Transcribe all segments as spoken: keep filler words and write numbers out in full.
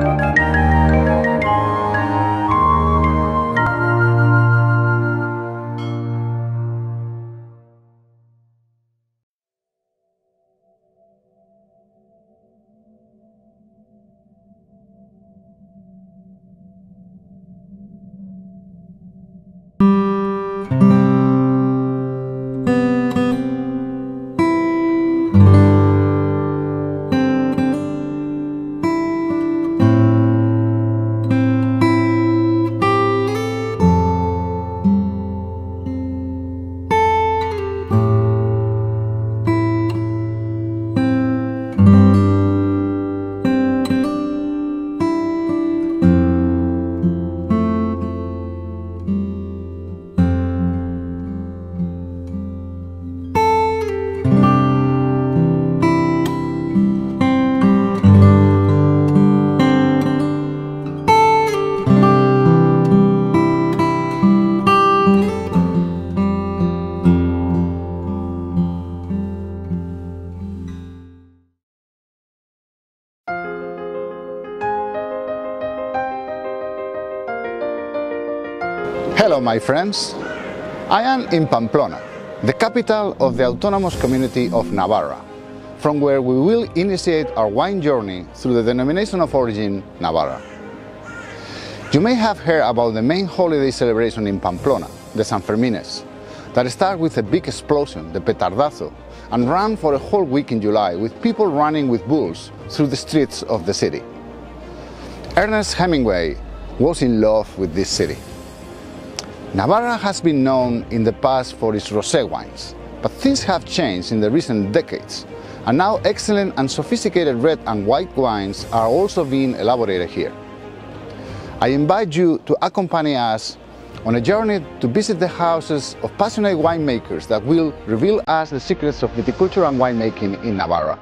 Hello my friends, I am in Pamplona, the capital of the autonomous community of Navarra, from where we will initiate our wine journey through the denomination of origin Navarra. You may have heard about the main holiday celebration in Pamplona, the Sanfermines, that starts with a big explosion, the petardazo, and ran for a whole week in July with people running with bulls through the streets of the city. Ernest Hemingway was in love with this city. Navarra has been known in the past for its rosé wines, but things have changed in the recent decades, and now excellent and sophisticated red and white wines are also being elaborated here. I invite you to accompany us on a journey to visit the houses of passionate winemakers that will reveal us the secrets of viticulture and winemaking in Navarra.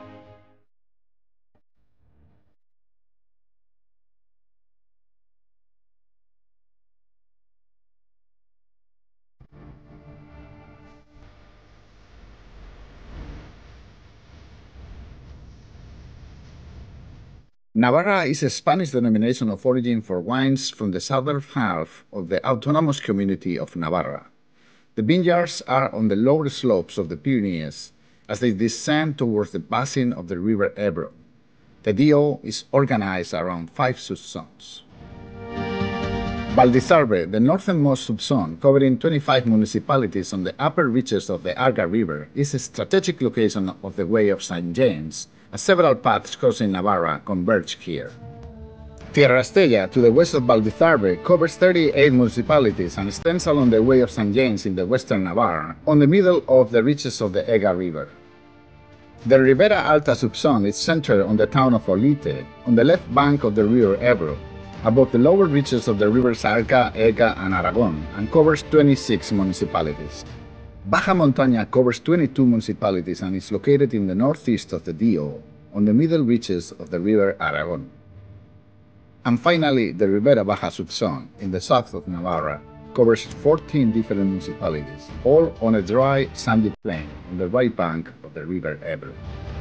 Navarra is a Spanish denomination of origin for wines from the southern half of the autonomous community of Navarra. The vineyards are on the lower slopes of the Pyrenees as they descend towards the basin of the river Ebro. The D O is organized around five subzones. Valdizarbe, the northernmost subzone, covering twenty-five municipalities on the upper reaches of the Arga River, is a strategic location of the Way of Saint James, as several paths crossing Navarra converge here. Tierra Estella, to the west of Valdizarbe, covers thirty-eight municipalities and extends along the Way of Saint James in the western Navarra, on the middle of the reaches of the Ega River. The Ribera Alta subzone is centered on the town of Olite, on the left bank of the river Ebro, above the lower reaches of the rivers Arga, Ega, and Aragon, and covers twenty-six municipalities. Baja Montaña covers twenty-two municipalities and is located in the northeast of the D O, on the middle reaches of the river Aragon. And finally, the Ribera Baja subzone, in the south of Navarra, covers fourteen different municipalities, all on a dry, sandy plain on the right bank of the river Ebro.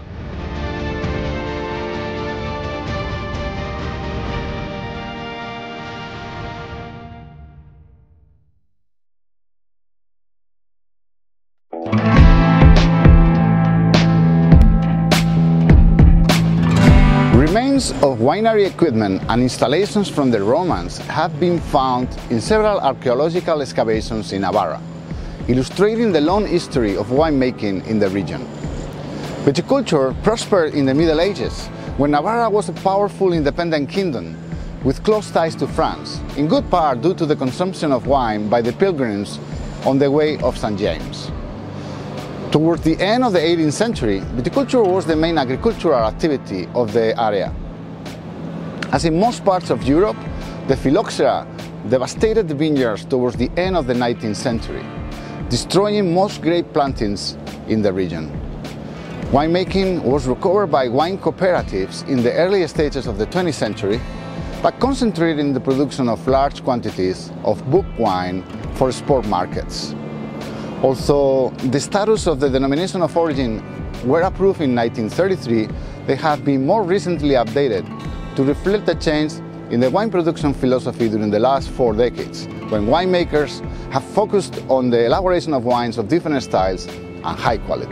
Remains of winery equipment and installations from the Romans have been found in several archaeological excavations in Navarra, illustrating the long history of winemaking in the region. Viticulture prospered in the Middle Ages, when Navarra was a powerful independent kingdom with close ties to France, in good part due to the consumption of wine by the pilgrims on the Way of Saint James. Towards the end of the eighteenth century, viticulture was the main agricultural activity of the area. As in most parts of Europe, the phylloxera devastated the vineyards towards the end of the nineteenth century, destroying most grape plantings in the region. Winemaking was recovered by wine cooperatives in the early stages of the twentieth century, but concentrated in the production of large quantities of book wine for sport markets. Although the status of the denomination of origin were approved in nineteen thirty-three, they have been more recently updated to reflect the change in the wine production philosophy during the last four decades, when winemakers have focused on the elaboration of wines of different styles and high quality.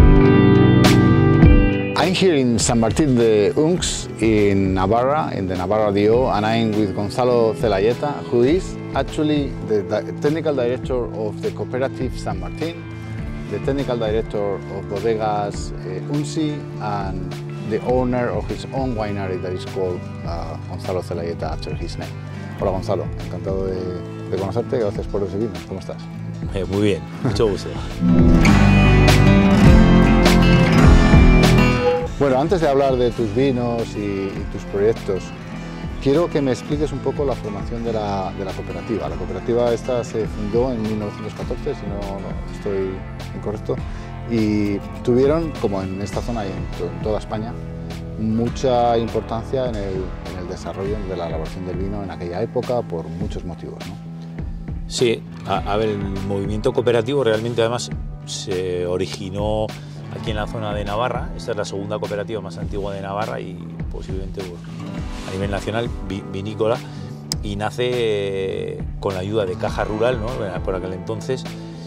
I'm here in San Martín de Unx in Navarra, in the Navarra D O, and I'm with Gonzalo Zelaieta, who is actually the di technical director of the cooperative San Martín, the technical director of Bodegas uh, Unsi, and the owner of his own winery that is called uh, Gonzalo Zelaieta after his name. Hola Gonzalo, encantado de, de conocerte, gracias por recibirnos. ¿Cómo estás? Eh, muy bien, mucho gusto. Bueno, antes de hablar de tus vinos y, y tus proyectos, quiero que me expliques un poco la formación de la, de la cooperativa. La cooperativa esta se fundó en mil novecientos catorce, si no, no estoy incorrecto, y tuvieron, como en esta zona y en, en toda España, mucha importancia en el, en el desarrollo de la elaboración del vino en aquella época por muchos motivos, ¿no? Sí, a, a ver, el movimiento cooperativo realmente además se originó aquí en la zona de Navarra. Esta es la segunda cooperativa más antigua de Navarra y posiblemente pues, a nivel nacional vinícola, y nace con la ayuda de Caja Rural, ¿no? Por aquel entonces,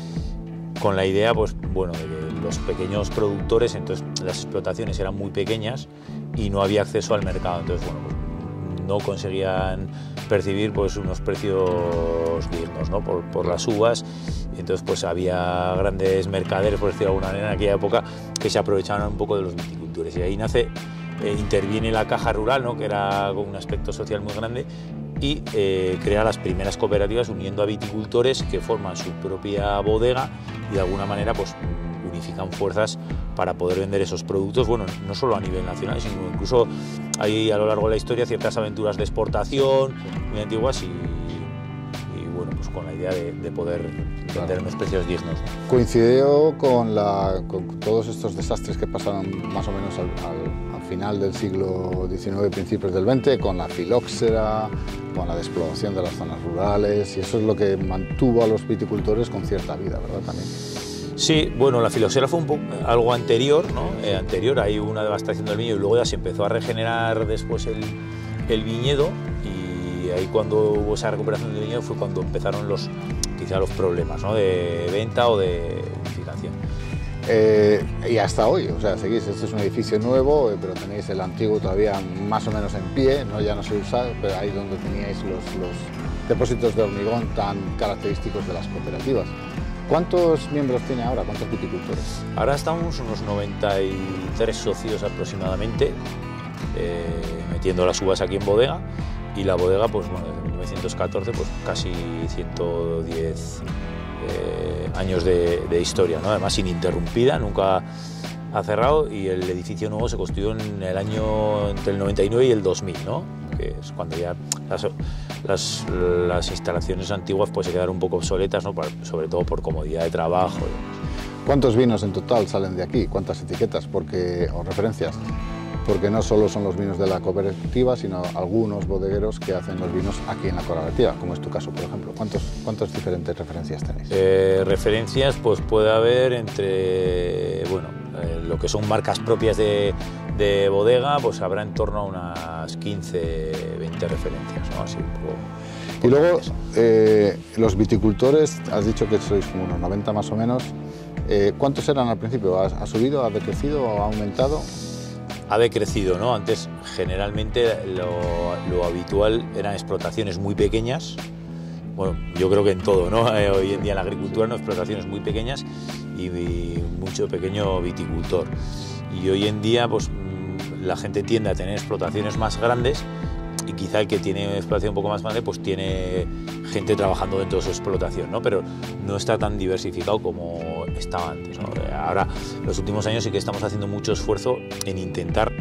con la idea pues, bueno, de que los pequeños productores, entonces las explotaciones eran muy pequeñas y no había acceso al mercado, entonces bueno, pues, no conseguían percibir pues, unos precios dignos, ¿no? por, por las uvas. Entonces pues había grandes mercaderes, por decirlo de alguna manera, en aquella época, que se aprovechaban un poco de los viticultores, y ahí nace, eh, interviene la Caja Rural, ¿no? Que era con un aspecto social muy grande, y eh, crea las primeras cooperativas uniendo a viticultores que forman su propia bodega y de alguna manera pues unifican fuerzas para poder vender esos productos, bueno, no solo a nivel nacional, sino incluso hay a lo largo de la historia ciertas aventuras de exportación muy antiguas y bueno, pues con la idea de, de poder vender claro. unos precios dignos. Coincidió con, la, con todos estos desastres que pasaron más o menos al, al, al final del siglo diecinueve, principios del veinte, con la filoxera, con la despoblación de las zonas rurales, y eso es lo que mantuvo a los viticultores con cierta vida, ¿verdad? También. Sí, bueno, la filoxera fue un poco, algo anterior, ¿no? Eh, anterior, hay una devastación del viñedo y luego ya se empezó a regenerar después el, el viñedo, y ahí cuando hubo esa recuperación del viñedo fue cuando empezaron los, quizá los problemas, ¿no? De venta o de unificación. Eh, y hasta hoy, o sea, seguís, este es un edificio nuevo, eh, pero tenéis el antiguo todavía más o menos en pie, ¿no? Ya no se usa, pero ahí donde teníais los, los depósitos de hormigón tan característicos de las cooperativas. ¿Cuántos miembros tiene ahora? ¿Cuántos viticultores? Ahora estamos unos noventa y tres socios aproximadamente, eh, metiendo las uvas aquí en bodega. Y la bodega, pues bueno, desde mil novecientos catorce, pues casi ciento diez eh, años de, de historia, ¿no? Además ininterrumpida, nunca ha cerrado, y el edificio nuevo se construyó en el año entre el noventa y nueve y el dos mil, ¿no? Que es cuando ya las, las, las instalaciones antiguas pues se quedaron un poco obsoletas, ¿no? Sobre todo por comodidad de trabajo. ¿Cuántos vinos en total salen de aquí? ¿Cuántas etiquetas porque, o referencias? Porque no solo son los vinos de la cooperativa, sino algunos bodegueros que hacen los vinos aquí en la cooperativa, como es tu caso, por ejemplo. ¿Cuántos, cuántas diferentes referencias tenéis? Eh, referencias, pues puede haber entre, bueno, eh, lo que son marcas propias de, de bodega, pues habrá en torno a unas quince, veinte referencias, ¿no? Así un poco. Y luego, eh, los viticultores, has dicho que sois como unos noventa más o menos. Eh, ¿Cuántos eran al principio? ¿Ha, ha subido, ha decrecido o ha aumentado? Ha decrecido, ¿no? Antes generalmente lo, lo habitual eran explotaciones muy pequeñas, bueno, yo creo que en todo, ¿no? Eh, hoy en día en la agricultura, ¿no? Explotaciones muy pequeñas y, y mucho pequeño viticultor. Y hoy en día pues la gente tiende a tener explotaciones más grandes, y quizá el que tiene una explotación un poco más grande pues tiene gente trabajando dentro de su explotación, ¿no? Pero no está tan diversificado como estaba antes, ¿no? Ahora, los últimos años sí que estamos haciendo mucho esfuerzo en intentar,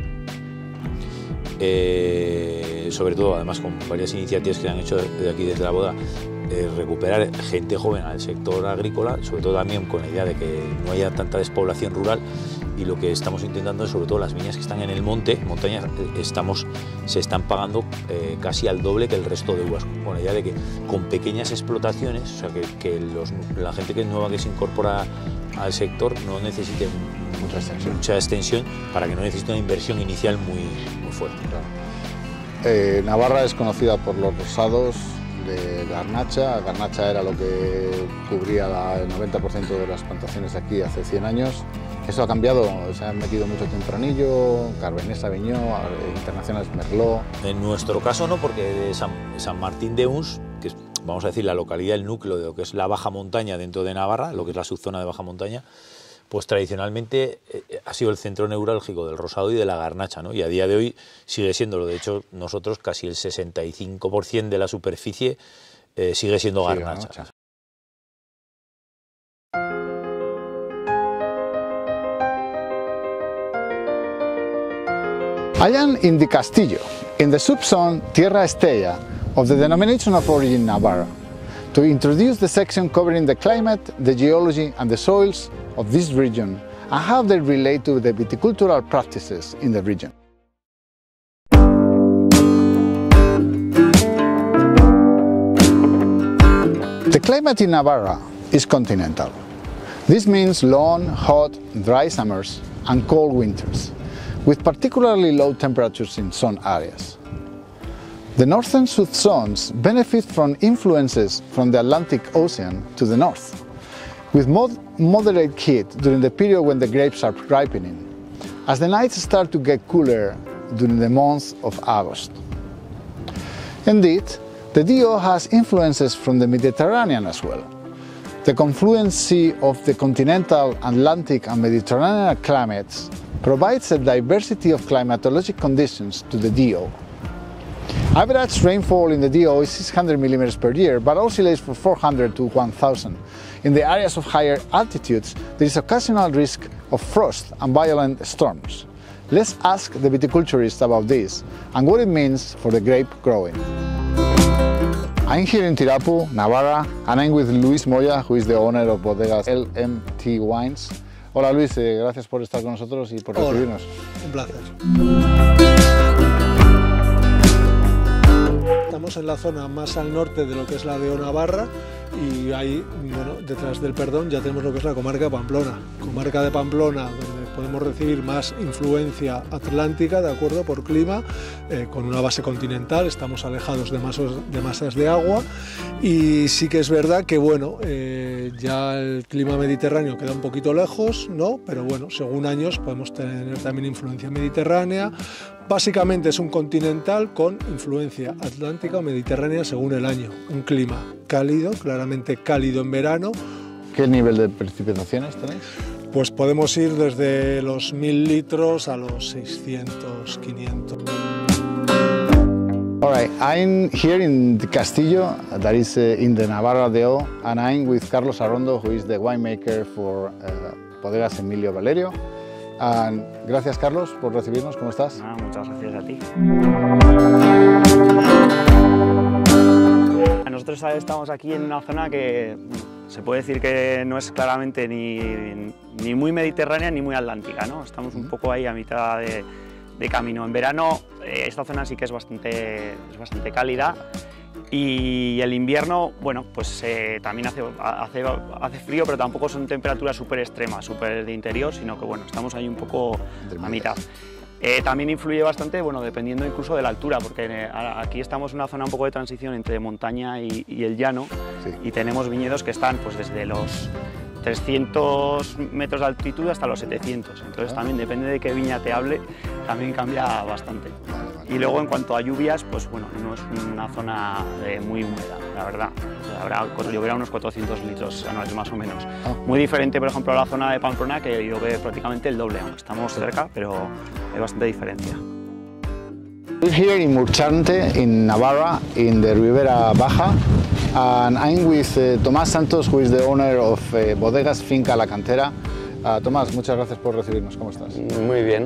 eh, sobre todo además con varias iniciativas que han hecho de aquí desde la boda, eh, recuperar gente joven al sector agrícola, sobre todo también con la idea de que no haya tanta despoblación rural. Y lo que estamos intentando es, sobre todo las viñas que están en el monte, montañas, estamos, se están pagando eh, casi al doble que el resto de uvas, con la idea de que con pequeñas explotaciones, o sea, que, que los, la gente que es nueva que se incorpora al sector no necesite mucha extensión, mucha extensión para que no necesite una inversión inicial muy, muy fuerte. Claro. Eh, Navarra es conocida por los rosados de garnacha. Garnacha era lo que cubría la, el noventa por ciento de las plantaciones de aquí hace cien años. Eso ha cambiado, se han metido mucho tempranillo, Cabernet Sauvignon, internacionales Merlot. En nuestro caso no, porque de San, San Martín de Uns, que es, vamos a decir, la localidad, el núcleo de lo que es la baja montaña dentro de Navarra, lo que es la subzona de baja montaña, pues tradicionalmente eh, ha sido el centro neurálgico del rosado y de la garnacha, ¿no? Y a día de hoy sigue siéndolo. De hecho, nosotros casi el sesenta y cinco por ciento de la superficie eh, sigue siendo Sí, garnacha. garnacha. I am in the Castillo, in the subzone Tierra Estella of the denomination of origin Navarra, to introduce the section covering the climate, the geology and the soils of this region and how they relate to the viticultural practices in the region. The climate in Navarra is continental. This means long, hot, dry summers and cold winters, with particularly low temperatures in some areas. The northern subzones benefit from influences from the Atlantic Ocean to the north, with mod moderate heat during the period when the grapes are ripening, as the nights start to get cooler during the month of August. Indeed, the D O has influences from the Mediterranean as well. The confluence of the continental, Atlantic and Mediterranean climates provides a diversity of climatologic conditions to the D O. Average rainfall in the D O is six hundred millimeters per year, but oscillates from four hundred to one thousand. In the areas of higher altitudes, there is occasional risk of frost and violent storms. Let's ask the viticulturists about this and what it means for the grape growing. I'm here in Tirapu, Navarra, and I'm with Luis Moya, who is the owner of Bodegas L M T Wines. Hola Luis, eh, gracias por estar con nosotros y por Hola, recibirnos. Un placer. Estamos en la zona más al norte de lo que es la D O Navarra y ahí, bueno, detrás del Perdón ya tenemos lo que es la comarca de Pamplona. Comarca de Pamplona, donde podemos recibir más influencia atlántica, de acuerdo, por clima, eh, con una base continental, estamos alejados de, masos, de masas de agua y sí que es verdad que, bueno, eh, ya el clima mediterráneo queda un poquito lejos, ¿no? Pero bueno, según años podemos tener también influencia mediterránea. Básicamente es un continental con influencia atlántica o mediterránea según el año. Un clima cálido, claramente cálido en verano. ¿Qué nivel de precipitaciones tenéis? Pues podemos ir desde los mil litros a los seiscientos, quinientos. All right, I'm here in the Castillo, that is uh, in the Navarra D O, and I'm with Carlos Arrondo, who is the winemaker for uh, Bodegas Emilio Valerio. And gracias, Carlos, por recibirnos. ¿Cómo estás? Ah, muchas gracias a ti. Nosotros estamos aquí en una zona que se puede decir que no es claramente ni, ni muy mediterránea ni muy atlántica, ¿no? Estamos un poco ahí a mitad de, de camino. En verano eh, esta zona sí que es bastante, es bastante cálida. Y el invierno, bueno, pues eh, también hace, hace, hace frío, pero tampoco son temperaturas súper extremas, súper de interior, sino que bueno, estamos ahí un poco a mitad. Eh, también influye bastante, bueno, dependiendo incluso de la altura, porque eh, aquí estamos en una zona un poco de transición entre montaña y, y el llano, sí. Y tenemos viñedos que están pues desde los trescientos metros de altitud hasta los setecientos, entonces también depende de qué viña te hable, también cambia bastante. Y luego en cuanto a lluvias, pues bueno, no es una zona eh, muy húmeda, la verdad. Habrá, lloverá unos cuatrocientos litros anuales más o menos. Muy diferente, por ejemplo, a la zona de Pamplona, que llueve prácticamente el doble, aunque estamos cerca, pero hay bastante diferencia. We're here in Murchante, in Navarra, in the Ribera Baja, and I'm with uh, Tomás Santos, who is the owner of uh, Bodegas Finca La Cantera. Uh, Tomás, muchas gracias por recibirnos. ¿Cómo estás? Muy bien.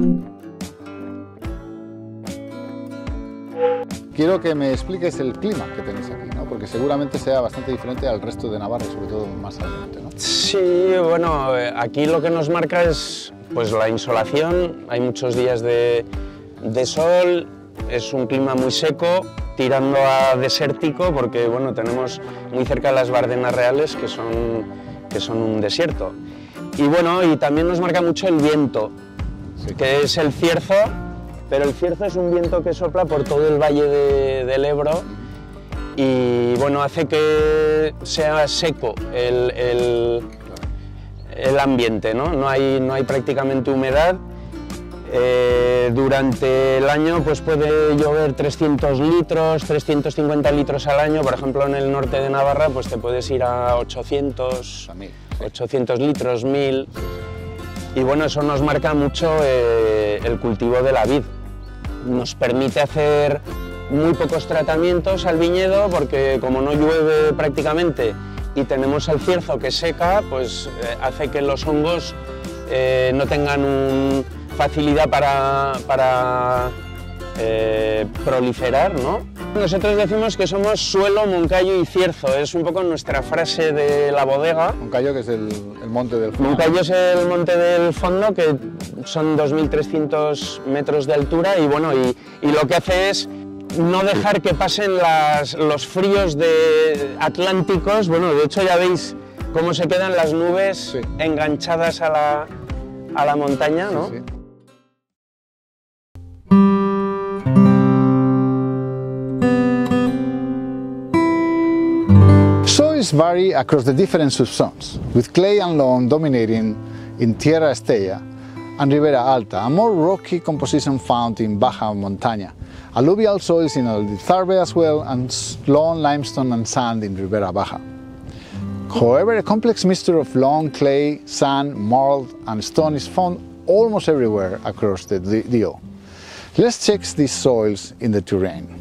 Quiero que me expliques el clima que tenéis aquí, ¿no? Porque seguramente sea bastante diferente al resto de Navarra, sobre todo más al norte, ¿no? Sí, bueno, aquí lo que nos marca es pues, la insolación. Hay muchos días de, de sol, es un clima muy seco, tirando a desértico, porque bueno, tenemos muy cerca las Bardenas Reales, que son, que son un desierto. Y bueno, y también nos marca mucho el viento, sí. Que es el cierzo, pero el cierzo es un viento que sopla por todo el valle de, del Ebro y bueno, hace que sea seco el, el, el ambiente, ¿no? No hay, no hay prácticamente humedad. Eh, durante el año pues puede llover trescientos litros, trescientos cincuenta litros al año, por ejemplo en el norte de Navarra pues te puedes ir a ochocientos, ochocientos litros, mil, y bueno, eso nos marca mucho eh, el cultivo de la vid. Nos permite hacer muy pocos tratamientos al viñedo porque como no llueve prácticamente y tenemos el cierzo que seca, pues eh, hace que los hongos eh, no tengan un facilidad para, para eh, proliferar, ¿no? Nosotros decimos que somos suelo, moncayo y cierzo, es un poco nuestra frase de la bodega. Moncayo, que es el, el monte del fondo. Moncayo es el monte del fondo, que son dos mil trescientos metros de altura y bueno, y, y lo que hace es no dejar que pasen las, los fríos de atlánticos. Bueno, de hecho ya veis cómo se quedan las nubes sí. enganchadas a la, a la montaña, ¿no? Sí, sí. Soils vary across the different subzones, with clay and loam dominating in Tierra Estella and Ribera Alta, a more rocky composition found in Baja Montaña, alluvial soils in Aldizarbe as well, and loam, limestone and sand in Ribera Baja. However, a complex mixture of loam, clay, sand, marl and stone is found almost everywhere across the D O. Let's check these soils in the terrain.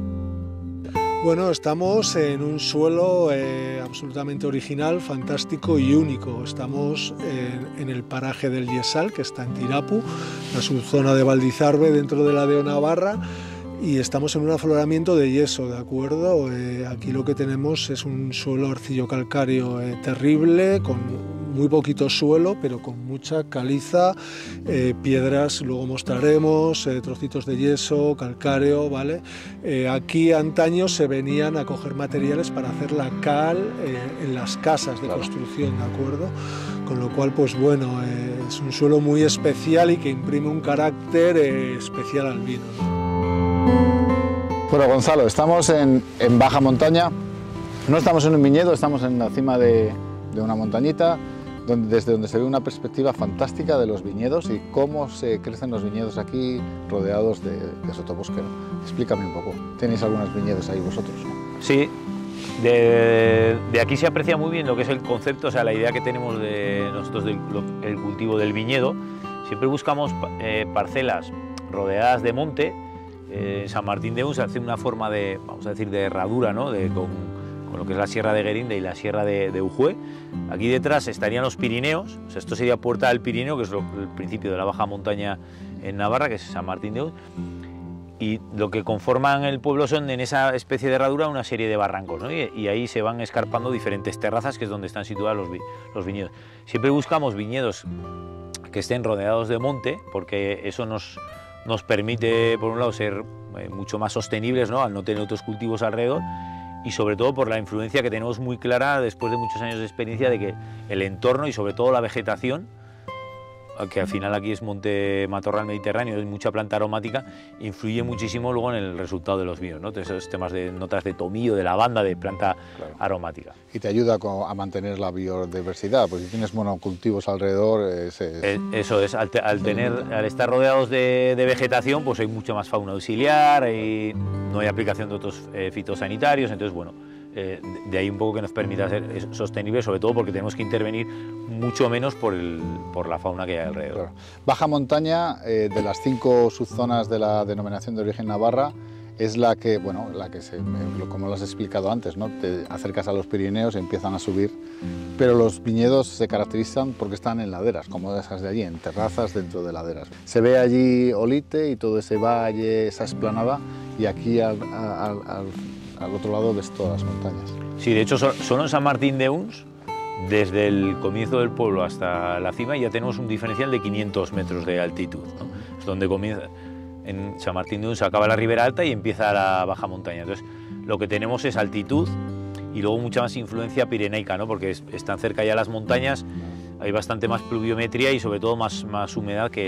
Bueno, estamos en un suelo eh, absolutamente original, fantástico y único. Estamos en, en el paraje del Yesal, que está en Tirapu, la subzona de Valdizarbe dentro de la de Navarra, y estamos en un afloramiento de yeso, ¿de acuerdo? Eh, aquí lo que tenemos es un suelo arcillo-calcáreo eh, terrible, con muy poquito suelo, pero con mucha caliza, eh, piedras, luego mostraremos, eh, trocitos de yeso, calcáreo, ¿vale? Eh, aquí antaño se venían a coger materiales para hacer la cal eh, en las casas de construcción, ¿de acuerdo? Con lo cual, pues bueno, eh, es un suelo muy especial y que imprime un carácter eh, especial al vino, ¿no? Bueno, Gonzalo, estamos en, en Baja Montaña, no estamos en un viñedo, estamos en la cima de, de una montañita, donde, desde donde se ve una perspectiva fantástica de los viñedos y cómo se crecen los viñedos aquí rodeados de, de sotobosque. Explícame un poco, ¿tenéis algunos viñedos ahí vosotros, no? Sí, de, de aquí se aprecia muy bien lo que es el concepto, o sea, la idea que tenemos de nosotros del el cultivo del viñedo. Siempre buscamos eh, parcelas rodeadas de monte. Eh, San Martín de Uns hace una forma de, vamos a decir, de herradura, ¿no? de, con, con lo que es la Sierra de Guerinde y la Sierra de, de Ujue. Aquí detrás estarían los Pirineos, o sea, esto sería Puerta del Pirineo, que es lo, el principio de la baja montaña en Navarra, que es San Martín de Uns. Y lo que conforman el pueblo son, en esa especie de herradura, una serie de barrancos, ¿no? y, y ahí se van escarpando diferentes terrazas, que es donde están situados los, vi, los viñedos. Siempre buscamos viñedos que estén rodeados de monte, porque eso nos... nos permite, por un lado, ser eh, mucho más sostenibles, ¿no? Al no tener otros cultivos alrededor, y sobre todo por la influencia que tenemos muy clara después de muchos años de experiencia de que el entorno y sobre todo la vegetación, que al final aquí es monte matorral mediterráneo, es mucha planta aromática, influye muchísimo luego en el resultado de los vinos, ¿no? Esos temas de notas de tomillo, de lavanda, de planta claro. aromática. Y te ayuda a mantener la biodiversidad, porque si tienes monocultivos alrededor... Es, es... Eso es, al, te, al, tener, al estar rodeados de, de vegetación, pues hay mucha más fauna auxiliar, y no hay aplicación de otros eh, fitosanitarios, entonces bueno, eh, de ahí un poco que nos permita ser sostenible, sobre todo porque tenemos que intervenir mucho menos por, el, por la fauna que hay alrededor. Claro. Baja Montaña, eh, de las cinco subzonas de la denominación de origen Navarra, es la que, bueno, la que se, como lo has explicado antes, ¿no? Te acercas a los Pirineos y empiezan a subir, pero los viñedos se caracterizan porque están en laderas, como esas de allí, en terrazas dentro de laderas. Se ve allí Olite y todo ese valle, esa explanada, y aquí al, al, al, al otro lado ves todas las montañas. Sí, de hecho, solo en San Martín de Uns, desde el comienzo del pueblo hasta la cima, ya tenemos un diferencial de quinientos metros de altitud, ¿no? Es donde comienza. En San Martín de Uns acaba la Ribera Alta y empieza la baja montaña. Entonces, lo que tenemos es altitud y luego mucha más influencia pirenaica, ¿no? Porque es, están cerca ya las montañas, hay bastante más pluviometría y sobre todo más, más humedad que en,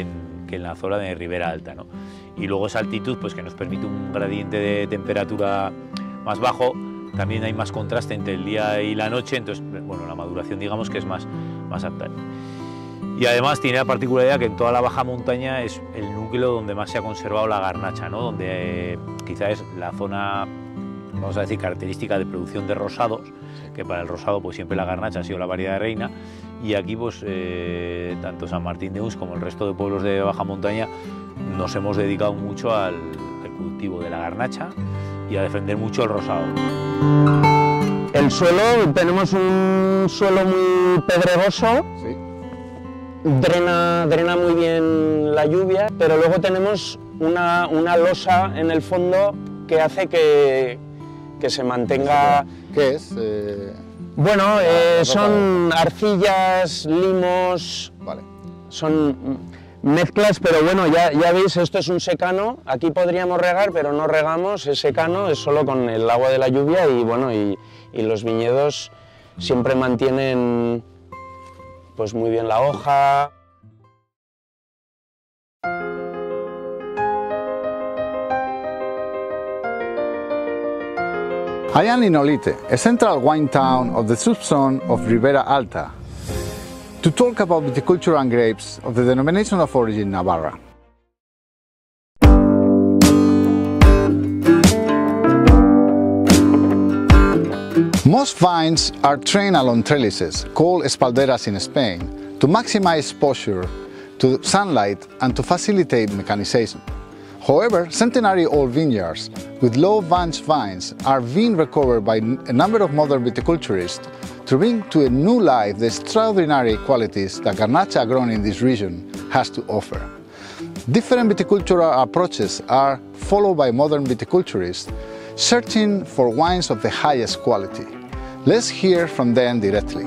que en la zona de Ribera Alta, ¿no? Y luego esa altitud pues, que nos permite un gradiente de temperatura más bajo, también hay más contraste entre el día y la noche, entonces bueno, la maduración digamos que es más, más apta. Y además tiene la particularidad que en toda la baja montaña es el núcleo donde más se ha conservado la garnacha, ¿no? Donde eh, quizá es la zona, vamos a decir, característica de producción de rosados, que para el rosado pues siempre la garnacha ha sido la variedad reina, y aquí pues eh, tanto San Martín de Uns como el resto de pueblos de baja montaña nos hemos dedicado mucho al, al cultivo de la garnacha y a defender mucho el rosado. El suelo, tenemos un suelo muy pedregoso, Sí. drena, drena muy bien la lluvia, pero luego tenemos una, una losa en el fondo que hace que, que se mantenga... ¿Qué es? Eh, Bueno, la- eh, la son arcillas, limos, Vale. son mezclas, pero bueno, ya, ya veis, esto es un secano, aquí podríamos regar, pero no regamos, es secano, es solo con el agua de la lluvia y bueno, y, y los viñedos siempre mantienen pues muy bien la hoja. I am in Olite, a central wine town of the subzone of Ribera Alta, to talk about viticulture and grapes of the denomination of origin Navarra. Most vines are trained along trellises, called espalderas in Spain, to maximize exposure to sunlight and to facilitate mechanization. However, centenary-old vineyards with low-bunch vines are being recovered by a number of modern viticulturists to bring to a new life the extraordinary qualities that Garnacha grown in this region has to offer. Different viticultural approaches are followed by modern viticulturists searching for wines of the highest quality. Let's hear from them directly.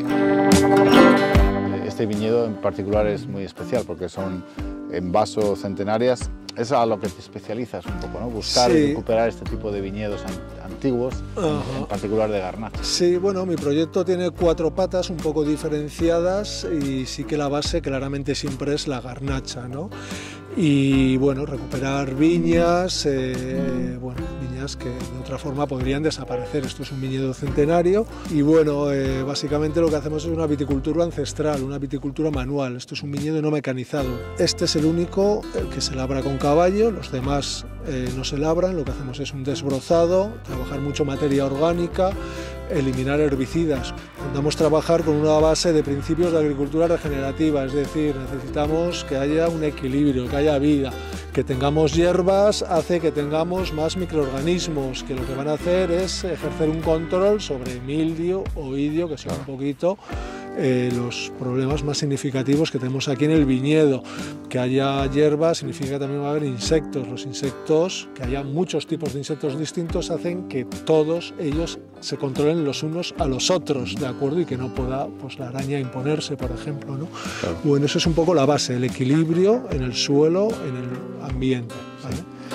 Este viñedo en particular es muy especial porque son envasos centenarias. Es a lo que te especializas un poco, ¿no? Buscar Sí. y recuperar este tipo de viñedos an- antiguos, Ajá. en particular de Garnacha. Sí, bueno, mi proyecto tiene cuatro patas un poco diferenciadas y sí que la base claramente siempre es la garnacha, ¿no? Y bueno, recuperar viñas, eh, bueno, viñas que de otra forma podrían desaparecer. Esto es un viñedo centenario y bueno, eh, básicamente lo que hacemos es una viticultura ancestral, una viticultura manual. Esto es un viñedo no mecanizado. Este es el único el que se labra con caballo, los demás eh, no se labran. Lo que hacemos es un desbrozado, trabajar mucho materia orgánica, eliminar herbicidas. Intentamos trabajar con una base de principios de agricultura regenerativa, es decir, necesitamos que haya un equilibrio, que haya vida, que tengamos hierbas, hace que tengamos más microorganismos, que lo que van a hacer es ejercer un control sobre mildio o idio, que son un poquito eh, los problemas más significativos que tenemos aquí en el viñedo. Que haya hierbas significa que también va a haber insectos. Los insectos, que haya muchos tipos de insectos distintos, hacen que todos ellos se controlen los unos a los otros, ¿de acuerdo? Y que no pueda pues, la araña imponerse, por ejemplo, ¿no? Claro. Bueno, eso es un poco la base, el equilibrio en el suelo, en el ambiente, ¿vale?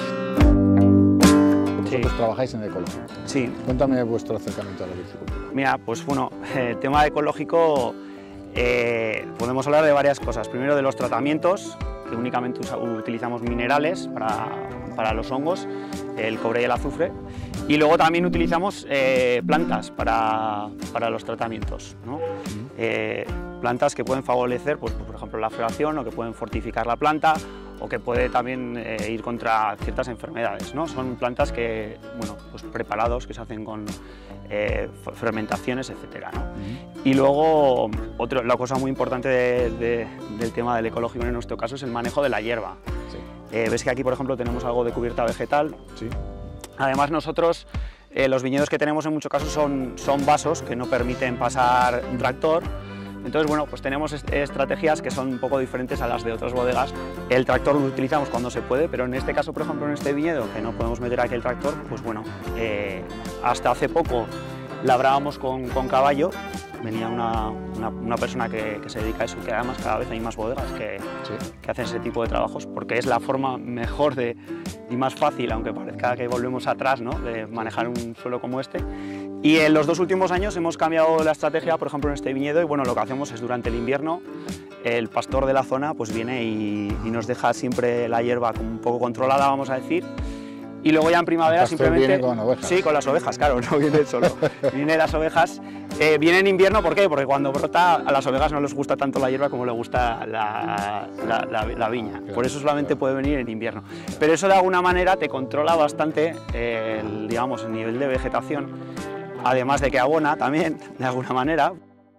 Vosotros trabajáis en ecológico. Sí, Cuéntame vuestro acercamiento a la viticultura. mira, pues bueno, el tema ecológico eh, podemos hablar de varias cosas. Primero de los tratamientos, que únicamente usa- utilizamos minerales para, para los hongos, el cobre y el azufre. Y luego también utilizamos eh, plantas para, para los tratamientos, ¿no? Eh, plantas que pueden favorecer, pues, por ejemplo, la floración o que pueden fortificar la planta o que puede también eh, ir contra ciertas enfermedades, ¿no? Son plantas que, bueno, pues preparados que se hacen con eh, fermentaciones, etcétera, ¿no? Y luego, otro, la cosa muy importante de, de, del tema del ecológico en nuestro caso es el manejo de la hierba. Sí. Eh, ves que aquí, por ejemplo, tenemos algo de cubierta vegetal. Sí. Además, nosotros, eh, los viñedos que tenemos en muchos casos son, son vasos que no permiten pasar un tractor. Entonces, bueno, pues tenemos est estrategias que son un poco diferentes a las de otras bodegas. El tractor lo utilizamos cuando se puede, pero en este caso, por ejemplo, en este viñedo, que no podemos meter aquí el tractor, pues bueno, eh, hasta hace poco labrábamos con, con caballo. Venía una, una una, una persona que, que se dedica a eso, que además cada vez hay más bodegas que, sí. que hacen ese tipo de trabajos, porque es la forma mejor de, y más fácil, aunque parezca que volvemos atrás, ¿no?, de manejar un suelo como este. Y en los dos últimos años hemos cambiado la estrategia, por ejemplo en este viñedo, y bueno, lo que hacemos es durante el invierno el pastor de la zona pues viene y, y nos deja siempre la hierba como un poco controlada, vamos a decir. Y luego ya en primavera el simplemente... viene con ovejas. Sí, con las ovejas, claro, no viene solo. Viene las ovejas. Eh, viene en invierno, ¿por qué? Porque cuando brota a las ovejas no les gusta tanto la hierba como les gusta la, la, la, la viña. Claro, por eso solamente claro. puede venir en invierno. Pero eso de alguna manera te controla bastante el, digamos, el nivel de vegetación, además de que abona también, de alguna manera.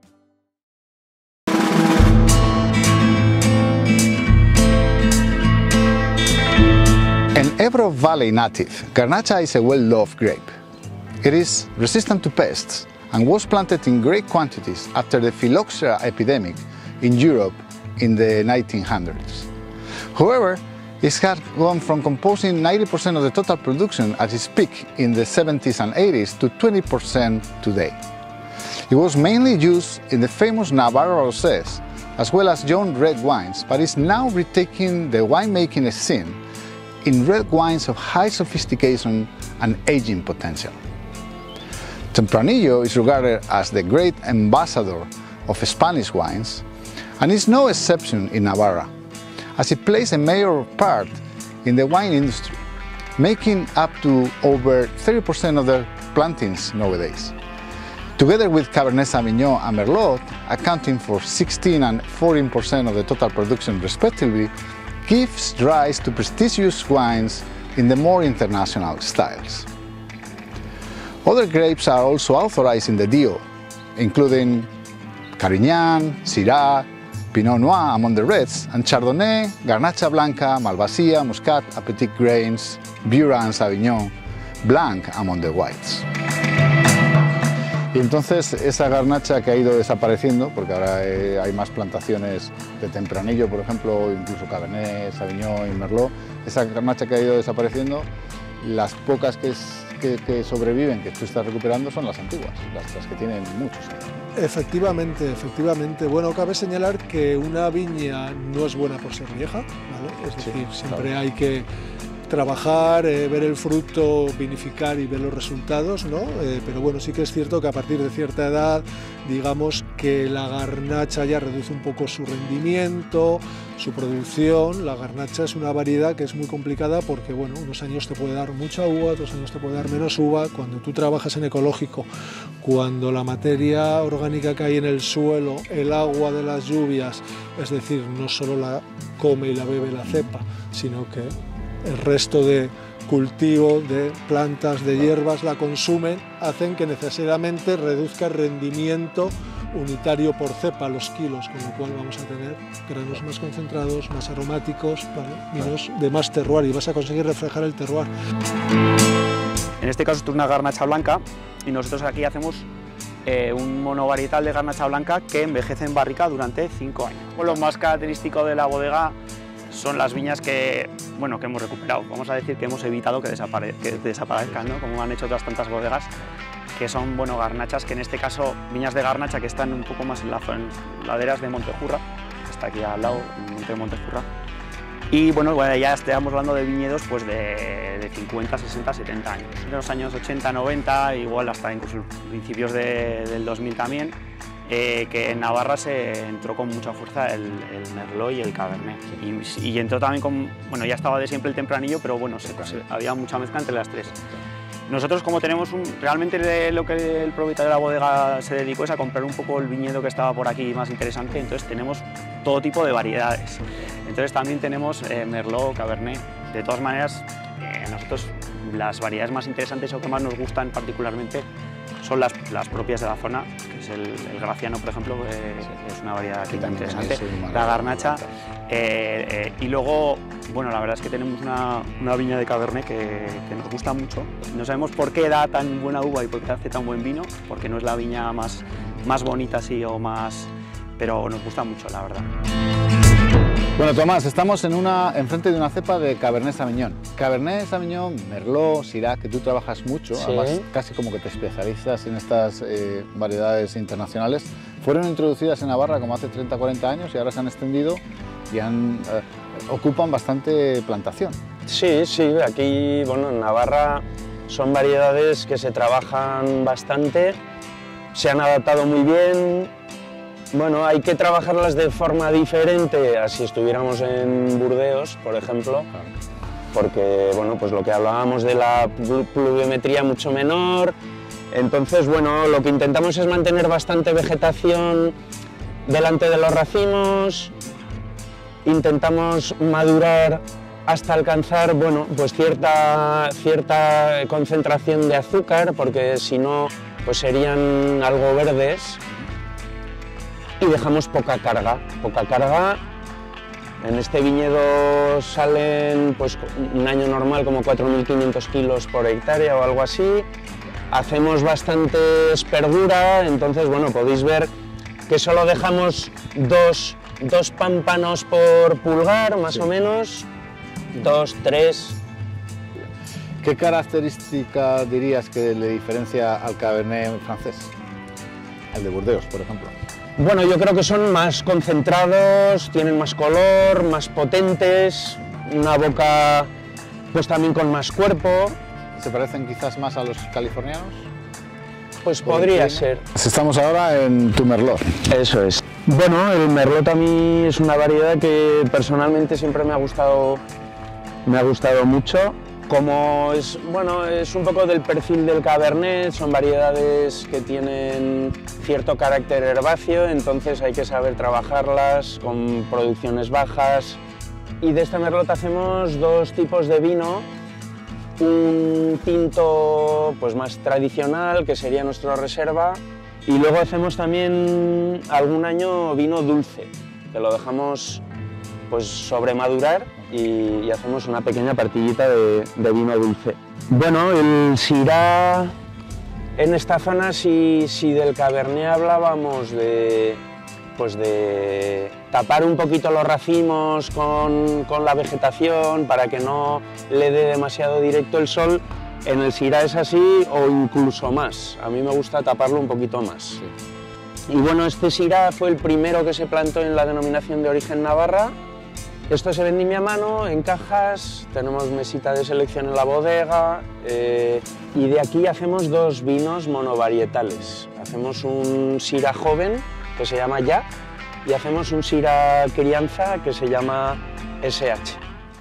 An Ebro Valley native, Garnacha is a well-loved grape. It is resistant to pests and was planted in great quantities after the phylloxera epidemic in Europe in the nineteen hundreds. However, it has gone from composing ninety percent of the total production at its peak in the seventies and eighties to twenty percent today. It was mainly used in the famous Navarra rosés as well as young red wines, but is now retaking the winemaking scene in red wines of high sophistication and aging potential. Tempranillo is regarded as the great ambassador of Spanish wines, and is no exception in Navarra, as it plays a major part in the wine industry, making up to over thirty percent of the plantings nowadays. Together with Cabernet Sauvignon and Merlot, accounting for sixteen and fourteen percent of the total production respectively, gives rise to prestigious wines in the more international styles. Other grapes are also authorized in the deal, including Carignan, Syrah, Pinot Noir among the reds, and Chardonnay, Garnacha Blanca, Malvasia, Muscat, Aperitif grains, Bura and Sauvignon Blanc among the whites. Y entonces esa garnacha que ha ido desapareciendo, porque ahora hay más plantaciones de Tempranillo, por ejemplo, incluso Cabernet, Sauvignon y Merlot, esa garnacha que ha ido desapareciendo, las pocas que, es, que, que sobreviven, que tú estás recuperando, son las antiguas, las, las que tienen muchos años. Efectivamente, efectivamente. Bueno, cabe señalar que una viña no es buena por ser vieja, ¿vale? Es decir, sí, siempre claro. hay que trabajar, eh, ver el fruto, vinificar y ver los resultados, ¿no? Eh, pero bueno, sí que es cierto que a partir de cierta edad, digamos que la garnacha ya reduce un poco su rendimiento, su producción. La garnacha es una variedad que es muy complicada porque, bueno, unos años te puede dar mucha uva, otros años te puede dar menos uva. Cuando tú trabajas en ecológico, cuando la materia orgánica que hay en el suelo, el agua de las lluvias, es decir, no solo la come y la bebe la cepa, sino que el resto de cultivo, de plantas, de hierbas la consumen, hacen que necesariamente reduzca el rendimiento unitario por cepa los kilos, con lo cual vamos a tener granos más concentrados, más aromáticos, ¿vale? Vinos de más terroir, y vas a conseguir reflejar el terroir. En este caso esto es una garnacha blanca y nosotros aquí hacemos eh, un monovarietal de garnacha blanca que envejece en barrica durante cinco años. Lo más característico de la bodega son las viñas que, bueno, que hemos recuperado. Vamos a decir que hemos evitado que, desapare que desaparezcan, ¿no? Como han hecho otras tantas bodegas, que son, bueno, garnachas, que en este caso, viñas de garnacha que están un poco más en las laderas de Montejurra, que está aquí al lado, el monte de Montejurra. Y bueno, bueno, ya estamos hablando de viñedos pues de, de cincuenta, sesenta, setenta años. En los años ochenta, noventa, igual hasta incluso principios de, del dos mil también, Eh, que en Navarra se entró con mucha fuerza el, el Merlot y el Cabernet. Y, y entró también con, bueno, ya estaba de siempre el Tempranillo, pero bueno, se, se, había mucha mezcla entre las tres. Nosotros, como tenemos un, realmente de lo que el propietario de la bodega se dedicó es a comprar un poco el viñedo que estaba por aquí más interesante, entonces tenemos todo tipo de variedades. Entonces también tenemos eh, Merlot, Cabernet. De todas maneras, eh, nosotros las variedades más interesantes o que más nos gustan particularmente son las, las propias de la zona, que es el, el Graciano, por ejemplo, eh, es una variedad aquí tan interesante, la Garnacha, eh, eh, y luego, bueno, la verdad es que tenemos una, una viña de Cabernet que, que nos gusta mucho. No sabemos por qué da tan buena uva y por qué hace tan buen vino, porque no es la viña más, más bonita así o más, pero nos gusta mucho, la verdad. Bueno, Tomás, estamos en una, enfrente de una cepa de Cabernet Sauvignon. Cabernet Sauvignon, Merlot, Syrah, que tú trabajas mucho, sí. Además casi como que te especializas en estas eh, variedades internacionales. fueron introducidas en Navarra como hace treinta o cuarenta años y ahora se han extendido y han, eh, ocupan bastante plantación. Sí, sí, aquí bueno, en Navarra son variedades que se trabajan bastante, se han adaptado muy bien. Bueno, hay que trabajarlas de forma diferente a si estuviéramos en Burdeos, por ejemplo, porque bueno, pues lo que hablábamos de la pluviometría mucho menor. Entonces, bueno, lo que intentamos es mantener bastante vegetación delante de los racimos, intentamos madurar hasta alcanzar, bueno, pues cierta, cierta concentración de azúcar, porque si no, pues serían algo verdes, y dejamos poca carga, poca carga. En este viñedo salen, pues un año normal, como cuatro mil quinientos kilos por hectárea o algo así. Hacemos bastante esperdura, entonces, bueno, podéis ver que solo dejamos dos, dos pámpanos por pulgar, más sí. o menos, dos, tres. ¿Qué característica dirías que le diferencia al Cabernet francés, al de Burdeos, por ejemplo? Bueno, yo creo que son más concentrados, tienen más color, más potentes, una boca pues también con más cuerpo. ¿Se parecen quizás más a los californianos? Pues podría ser. Estamos ahora en tu Merlot. Eso es. Bueno, el Merlot a mí es una variedad que personalmente siempre me ha gustado, me ha gustado mucho. Como es, bueno, es un poco del perfil del Cabernet, son variedades que tienen cierto carácter herbáceo, entonces hay que saber trabajarlas con producciones bajas. Y de este Merlot hacemos dos tipos de vino. Un tinto pues más tradicional, que sería nuestra reserva, y luego hacemos también algún año vino dulce, que lo dejamos pues sobremadurar y, y hacemos una pequeña partidita de, de vino dulce. Bueno, el Syrah en esta zona, si, si del Cabernet hablábamos de, pues de tapar un poquito los racimos con, con la vegetación para que no le dé demasiado directo el sol, en el Syrah es así o incluso más. A mí me gusta taparlo un poquito más. Sí. Y bueno, este Syrah fue el primero que se plantó en la denominación de origen Navarra. Esto se vendimia a mano, en cajas, tenemos mesita de selección en la bodega eh, y de aquí hacemos dos vinos monovarietales. Hacemos un Syrah joven, que se llama Ya, y hacemos un Syrah crianza, que se llama S H.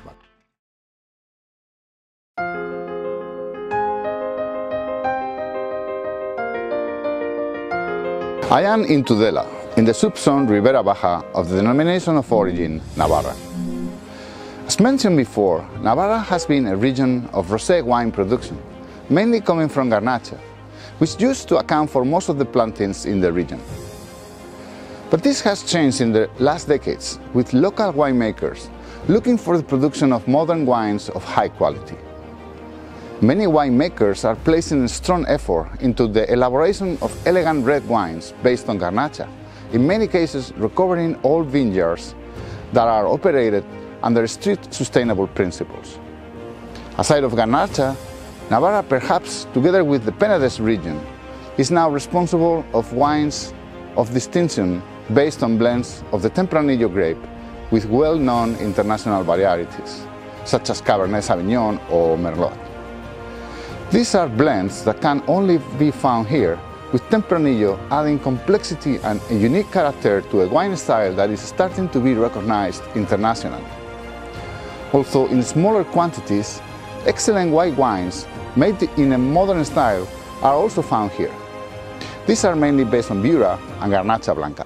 I am in Tudela, in the subzone Ribera Baja of the denomination of origin Navarra. As mentioned before, Navarra has been a region of rosé wine production, mainly coming from Garnacha, which used to account for most of the plantings in the region. But this has changed in the last decades, with local winemakers looking for the production of modern wines of high quality. Many winemakers are placing a strong effort into the elaboration of elegant red wines based on Garnacha, in many cases recovering old vineyards that are operated under strict sustainable principles. Aside of Garnacha, Navarra, perhaps together with the Penedès region, is now responsible of wines of distinction based on blends of the Tempranillo grape with well-known international varieties, such as Cabernet Sauvignon or Merlot. These are blends that can only be found here, with Tempranillo adding complexity and a unique character to a wine style that is starting to be recognized internationally. Also, in smaller quantities, excellent white wines made in a modern style are also found here. These are mainly based on Viura and Garnacha Blanca.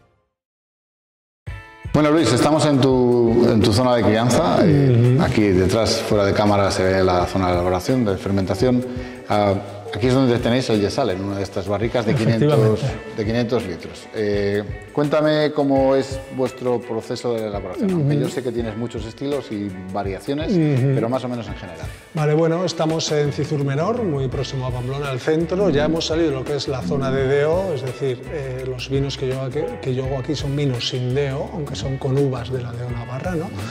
Bueno, Luis, estamos en tu, en tu zona de crianza. Eh, aquí detrás, fuera de cámara, se ve la zona de elaboración, de fermentación. Uh, aquí es donde tenéis el Yesal, en una de estas barricas de quinientos, de quinientos litros. Eh, cuéntame cómo es vuestro proceso de elaboración. Uh-huh. Aunque yo sé que tienes muchos estilos y variaciones, uh-huh. pero más o menos en general. Vale, bueno, estamos en Cizur Menor, muy próximo a Pamplona, al centro. Ya hemos salido de lo que es la zona de D O, es decir, eh, los vinos que yo, aquí, que yo hago aquí son vinos sin D O, aunque son con uvas de la D O Navarra, ¿no?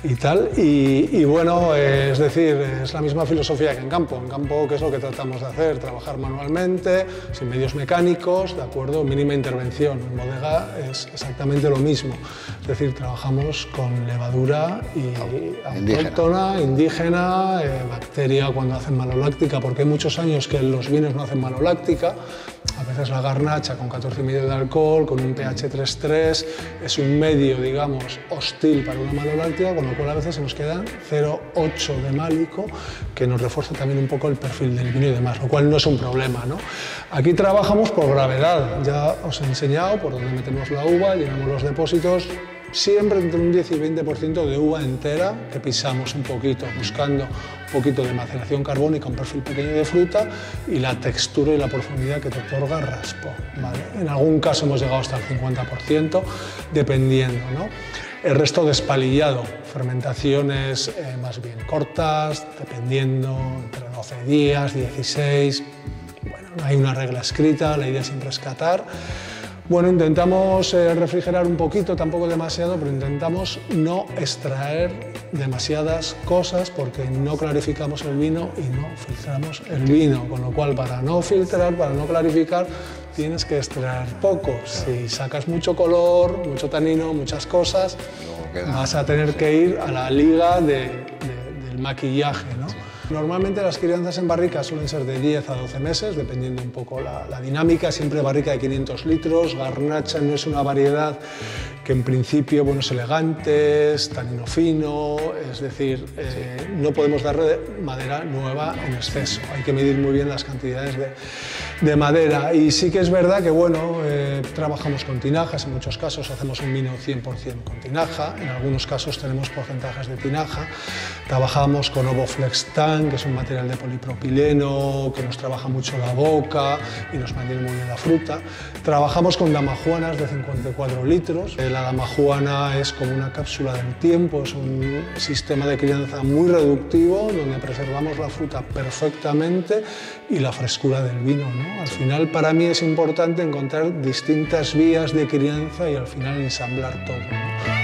y tal. Y, y bueno, eh, es decir, es la misma filosofía que en campo. En campo, ¿qué es lo que tratamos de hacer? Trabajar manualmente, sin medios mecánicos, ¿de acuerdo? Mínima intervención. En bodega es exactamente lo mismo. Es decir, trabajamos con levadura y autóctona, indígena, eh, bacteria cuando hacen maloláctica, porque hay muchos años que los vinos no hacen maloláctica. A veces la garnacha con catorce coma cinco de alcohol, con un pH tres coma tres, es un medio, digamos, hostil para una maloláctica, con lo cual a veces se nos queda cero coma ocho de málico, que nos refuerza también un poco el perfil del vino y demás, lo cual no es un problema, ¿no? Aquí trabajamos por gravedad, ya os he enseñado por dónde metemos la uva, llenamos los depósitos, siempre entre un diez y veinte por ciento de uva entera, que pisamos un poquito, buscando un poquito de maceración carbónica, un perfil pequeño de fruta y la textura y la profundidad que te otorga raspón, ¿vale? En algún caso hemos llegado hasta el cincuenta por ciento, dependiendo, ¿no? El resto despalillado, fermentaciones eh, más bien cortas, dependiendo entre doce días, dieciséis, bueno, no hay una regla escrita, la idea es siempre rescatar. Bueno, intentamos eh, refrigerar un poquito, tampoco demasiado, pero intentamos no extraer demasiadas cosas porque no clarificamos el vino y no filtramos el vino, con lo cual para no filtrar, para no clarificar, tienes que extraer poco. Si sacas mucho color, mucho tanino, muchas cosas, vas a tener que ir a la liga de, de, del maquillaje, ¿no? Normalmente las crianzas en barrica suelen ser de diez a doce meses, dependiendo un poco la, la dinámica, siempre barrica de quinientos litros, garnacha no es una variedad que en principio, bueno, es elegante, es tanino fino, es decir, eh, no podemos darle madera nueva en exceso, hay que medir muy bien las cantidades de, de madera y sí que es verdad que, bueno, eh, trabajamos con tinajas, en muchos casos hacemos un vino cien por cien con tinaja, en algunos casos tenemos porcentajes de tinaja, trabajamos con Ovoflex Tank, que es un material de polipropileno, que nos trabaja mucho la boca y nos mantiene muy bien la fruta, trabajamos con damajuanas de cincuenta y cuatro litros, la damajuana es como una cápsula del tiempo, es un sistema de crianza muy reductivo donde preservamos la fruta perfectamente y la frescura del vino, ¿no? Al final para mí es importante encontrar distintas vías de crianza y al final ensamblar todo, ¿no?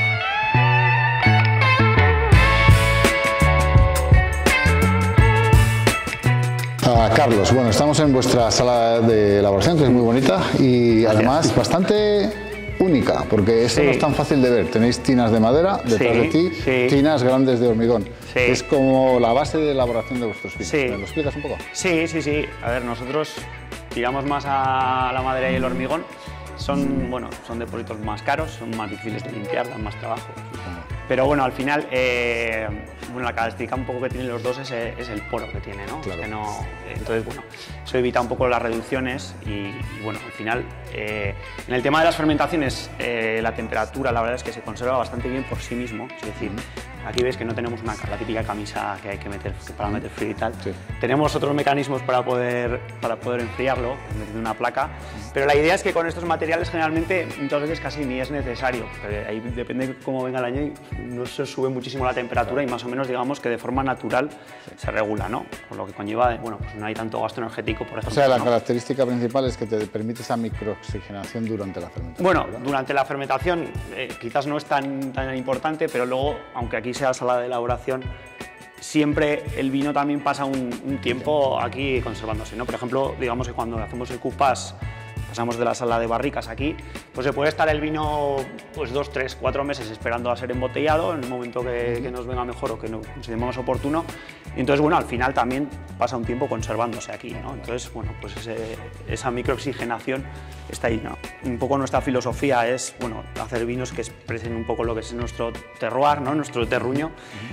Uh, Carlos, bueno, estamos en vuestra sala de elaboración, que es muy bonita y además bastante única, porque eso sí. No es tan fácil de ver. Tenéis tinas de madera detrás sí, de ti, sí. Tinas grandes de hormigón. Sí. Es como la base de elaboración de vuestros vinos. Sí. ¿Me lo explicas un poco? Sí, sí, sí. A ver, nosotros tiramos más a la madera y el hormigón. Son, bueno, son depósitos más caros, son más difíciles de limpiar, dan más trabajo. Pero bueno, al final, eh, bueno, la característica un poco que tienen los dos es, es el poro que tiene, ¿no? Claro. Que no, entonces, bueno, eso evita un poco las reducciones y, y bueno, al final, eh, en el tema de las fermentaciones, eh, la temperatura, la verdad es que se conserva bastante bien por sí mismo, es decir, aquí ves que no tenemos una, la típica camisa que hay que meter para meter frío y tal. Sí. Tenemos otros mecanismos para poder, para poder enfriarlo, metiendo una placa, pero la idea es que con estos materiales generalmente muchas veces casi ni es necesario, ahí depende de cómo venga el año y no se sube muchísimo la temperatura y más o menos digamos que de forma natural se regula, ¿no? Con lo que conlleva, bueno, pues no hay tanto gasto energético, por ejemplo. O sea, la ¿no? característica principal es que te permite esa microoxigenación durante la fermentación. Bueno, ¿verdad? Durante la fermentación eh, quizás no es tan, tan importante, pero luego, aunque aquí sea sala de elaboración, siempre el vino también pasa un, un tiempo aquí conservándose, ¿no? Por ejemplo, digamos que cuando hacemos el cupás, pasamos de la sala de barricas aquí, pues se puede estar el vino pues dos, tres, cuatro meses esperando a ser embotellado en el momento que, que nos venga mejor o que nos consideremos oportuno. Y entonces, bueno, al final también pasa un tiempo conservándose aquí, ¿no? Entonces, bueno, pues ese, esa microoxigenación está ahí, ¿no? Un poco nuestra filosofía es, bueno, hacer vinos que expresen un poco lo que es nuestro terroir, ¿no? Nuestro terruño.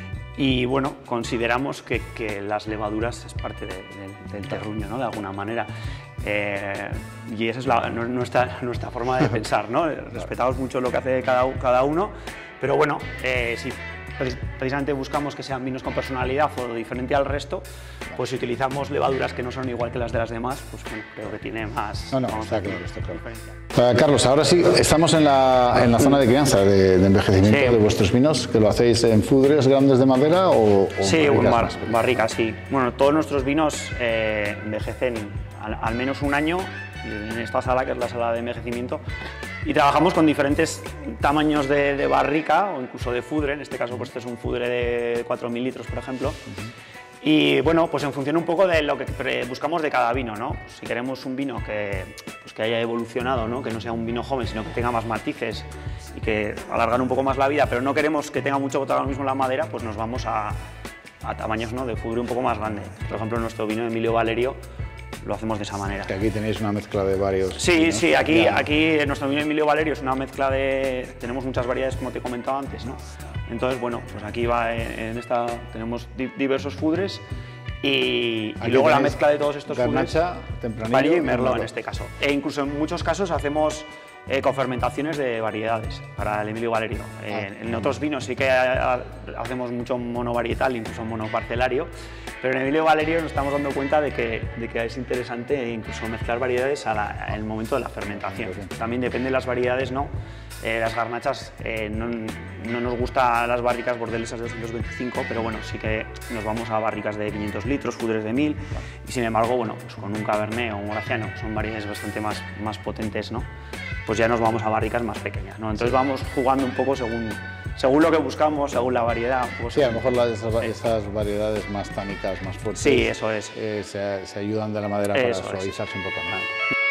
Y bueno, consideramos que, que las levaduras es parte de, de, del terruño, ¿no? De alguna manera. Eh, y esa es la, nuestra, nuestra forma de pensar, ¿no? Respetamos mucho lo que hace cada, cada uno, pero bueno, eh, si precisamente buscamos que sean vinos con personalidad o diferente al resto, pues si utilizamos levaduras que no son igual que las de las demás, pues bueno, creo que tiene más... No, no, está claro, está claro. Uh, Carlos, ahora sí, estamos en la, en la zona de crianza, de, de envejecimiento sí. de vuestros vinos, que lo hacéis en fudres grandes de madera o, o sí, barricas, bar, barricas, sí. Bueno, todos nuestros vinos eh, envejecen al, al menos un año, y en esta sala, que es la sala de envejecimiento, Y trabajamos con diferentes tamaños de, de barrica o incluso de fudre, en este caso pues este es un fudre de cuatro mil litros, por ejemplo. Y bueno, pues en función un poco de lo que buscamos de cada vino, ¿no? Pues si queremos un vino que, pues que haya evolucionado, ¿no? Que no sea un vino joven, sino que tenga más matices y que alargar un poco más la vida, pero no queremos que tenga mucho protagonismo la madera, pues nos vamos a, a tamaños, ¿no? De fudre un poco más grande. Por ejemplo, nuestro vino de Emilio Valerio lo hacemos de esa manera. Que aquí tenéis una mezcla de varios... Sí, vinos. sí, aquí, aquí nuestro vino Emilio Valerio es una mezcla de... Tenemos muchas variedades, como te he comentado antes, ¿no? Entonces, bueno, pues aquí va en esta... Tenemos diversos fudres y, y luego la mezcla de todos estos Garnacha, fudres... Tempranillo... Varillo y Merlot en este caso. E incluso en muchos casos hacemos eh, cofermentaciones de variedades para el Emilio Valerio. Ah, Eh, en otros vinos sí que ha- hacemos mucho monovarietal, incluso monoparcelario, pero en Emilio Valerio nos estamos dando cuenta de que, de que es interesante incluso mezclar variedades en el momento de la fermentación. También depende de las variedades, ¿no? Eh, las garnachas, eh, no, no nos gustan las barricas bordelesas de doscientos veinticinco, pero bueno, sí que nos vamos a barricas de quinientos litros, fudres de mil, y sin embargo, bueno, pues con un Cabernet o un Graciano, que son variedades bastante más, más potentes, ¿no? Pues ya nos vamos a barricas más pequeñas, ¿no? Entonces vamos jugando un poco según, según lo que buscamos, según la variedad. Pues, Sí, a lo mejor las, esas, sí. esas variedades más tánicas, más fuertes, Sí, eso es. eh, se, se ayudan de la madera Eso para es. suavizarse un poco más.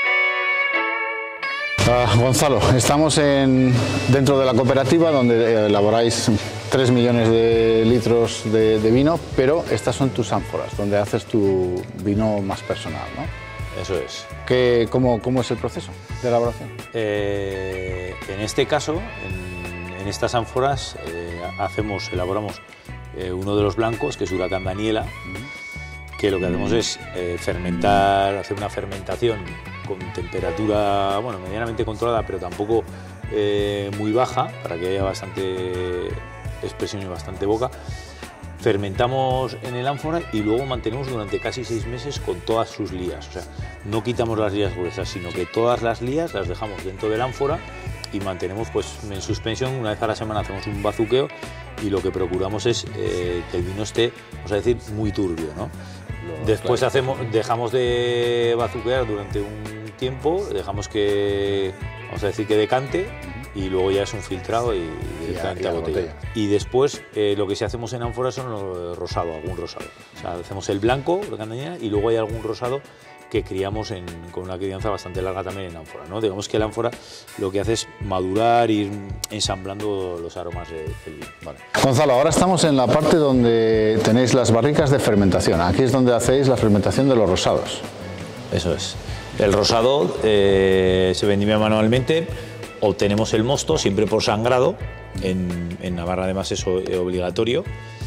Ah, Gonzalo, estamos en, dentro de la cooperativa donde elaboráis tres millones de litros de, de vino, pero estas son tus ánforas, donde haces tu vino más personal, ¿no? Eso es. ¿Qué, cómo, ¿Cómo es el proceso de elaboración? Eh, en este caso, en, en estas ánforas, eh, hacemos, elaboramos eh, uno de los blancos, que es Huracán Daniela, que lo que hacemos es eh, fermentar, hacer una fermentación con temperatura, bueno, medianamente controlada, pero tampoco eh, muy baja, para que haya bastante expresión y bastante boca. Fermentamos en el ánfora y luego mantenemos durante casi seis meses con todas sus lías. O sea, no quitamos las lías gruesas, sino que todas las lías las dejamos dentro del ánfora y mantenemos pues en suspensión. Una vez a la semana hacemos un bazuqueo y lo que procuramos es eh, que el vino esté, vamos a decir, muy turbio, ¿no? Después hacemos, dejamos de bazuquear durante un tiempo, dejamos que, vamos a decir, que decante y luego ya es un filtrado y directamente y a a la botella. botella. Y después eh, lo que sí hacemos en ánfora son los rosado, algún rosado. O sea, hacemos el blanco, la candaña, y luego hay algún rosado que criamos en, con una crianza bastante larga también en ánfora, ¿no? Digamos que el ánfora lo que hace es madurar, ir ensamblando los aromas de- del vino. Vale. Gonzalo, ahora estamos en la parte donde tenéis las barricas de fermentación. Aquí es donde hacéis la fermentación de los rosados. Eso es. El rosado eh, se vendimia manualmente, obtenemos el mosto siempre por sangrado, en, en Navarra además es o- obligatorio,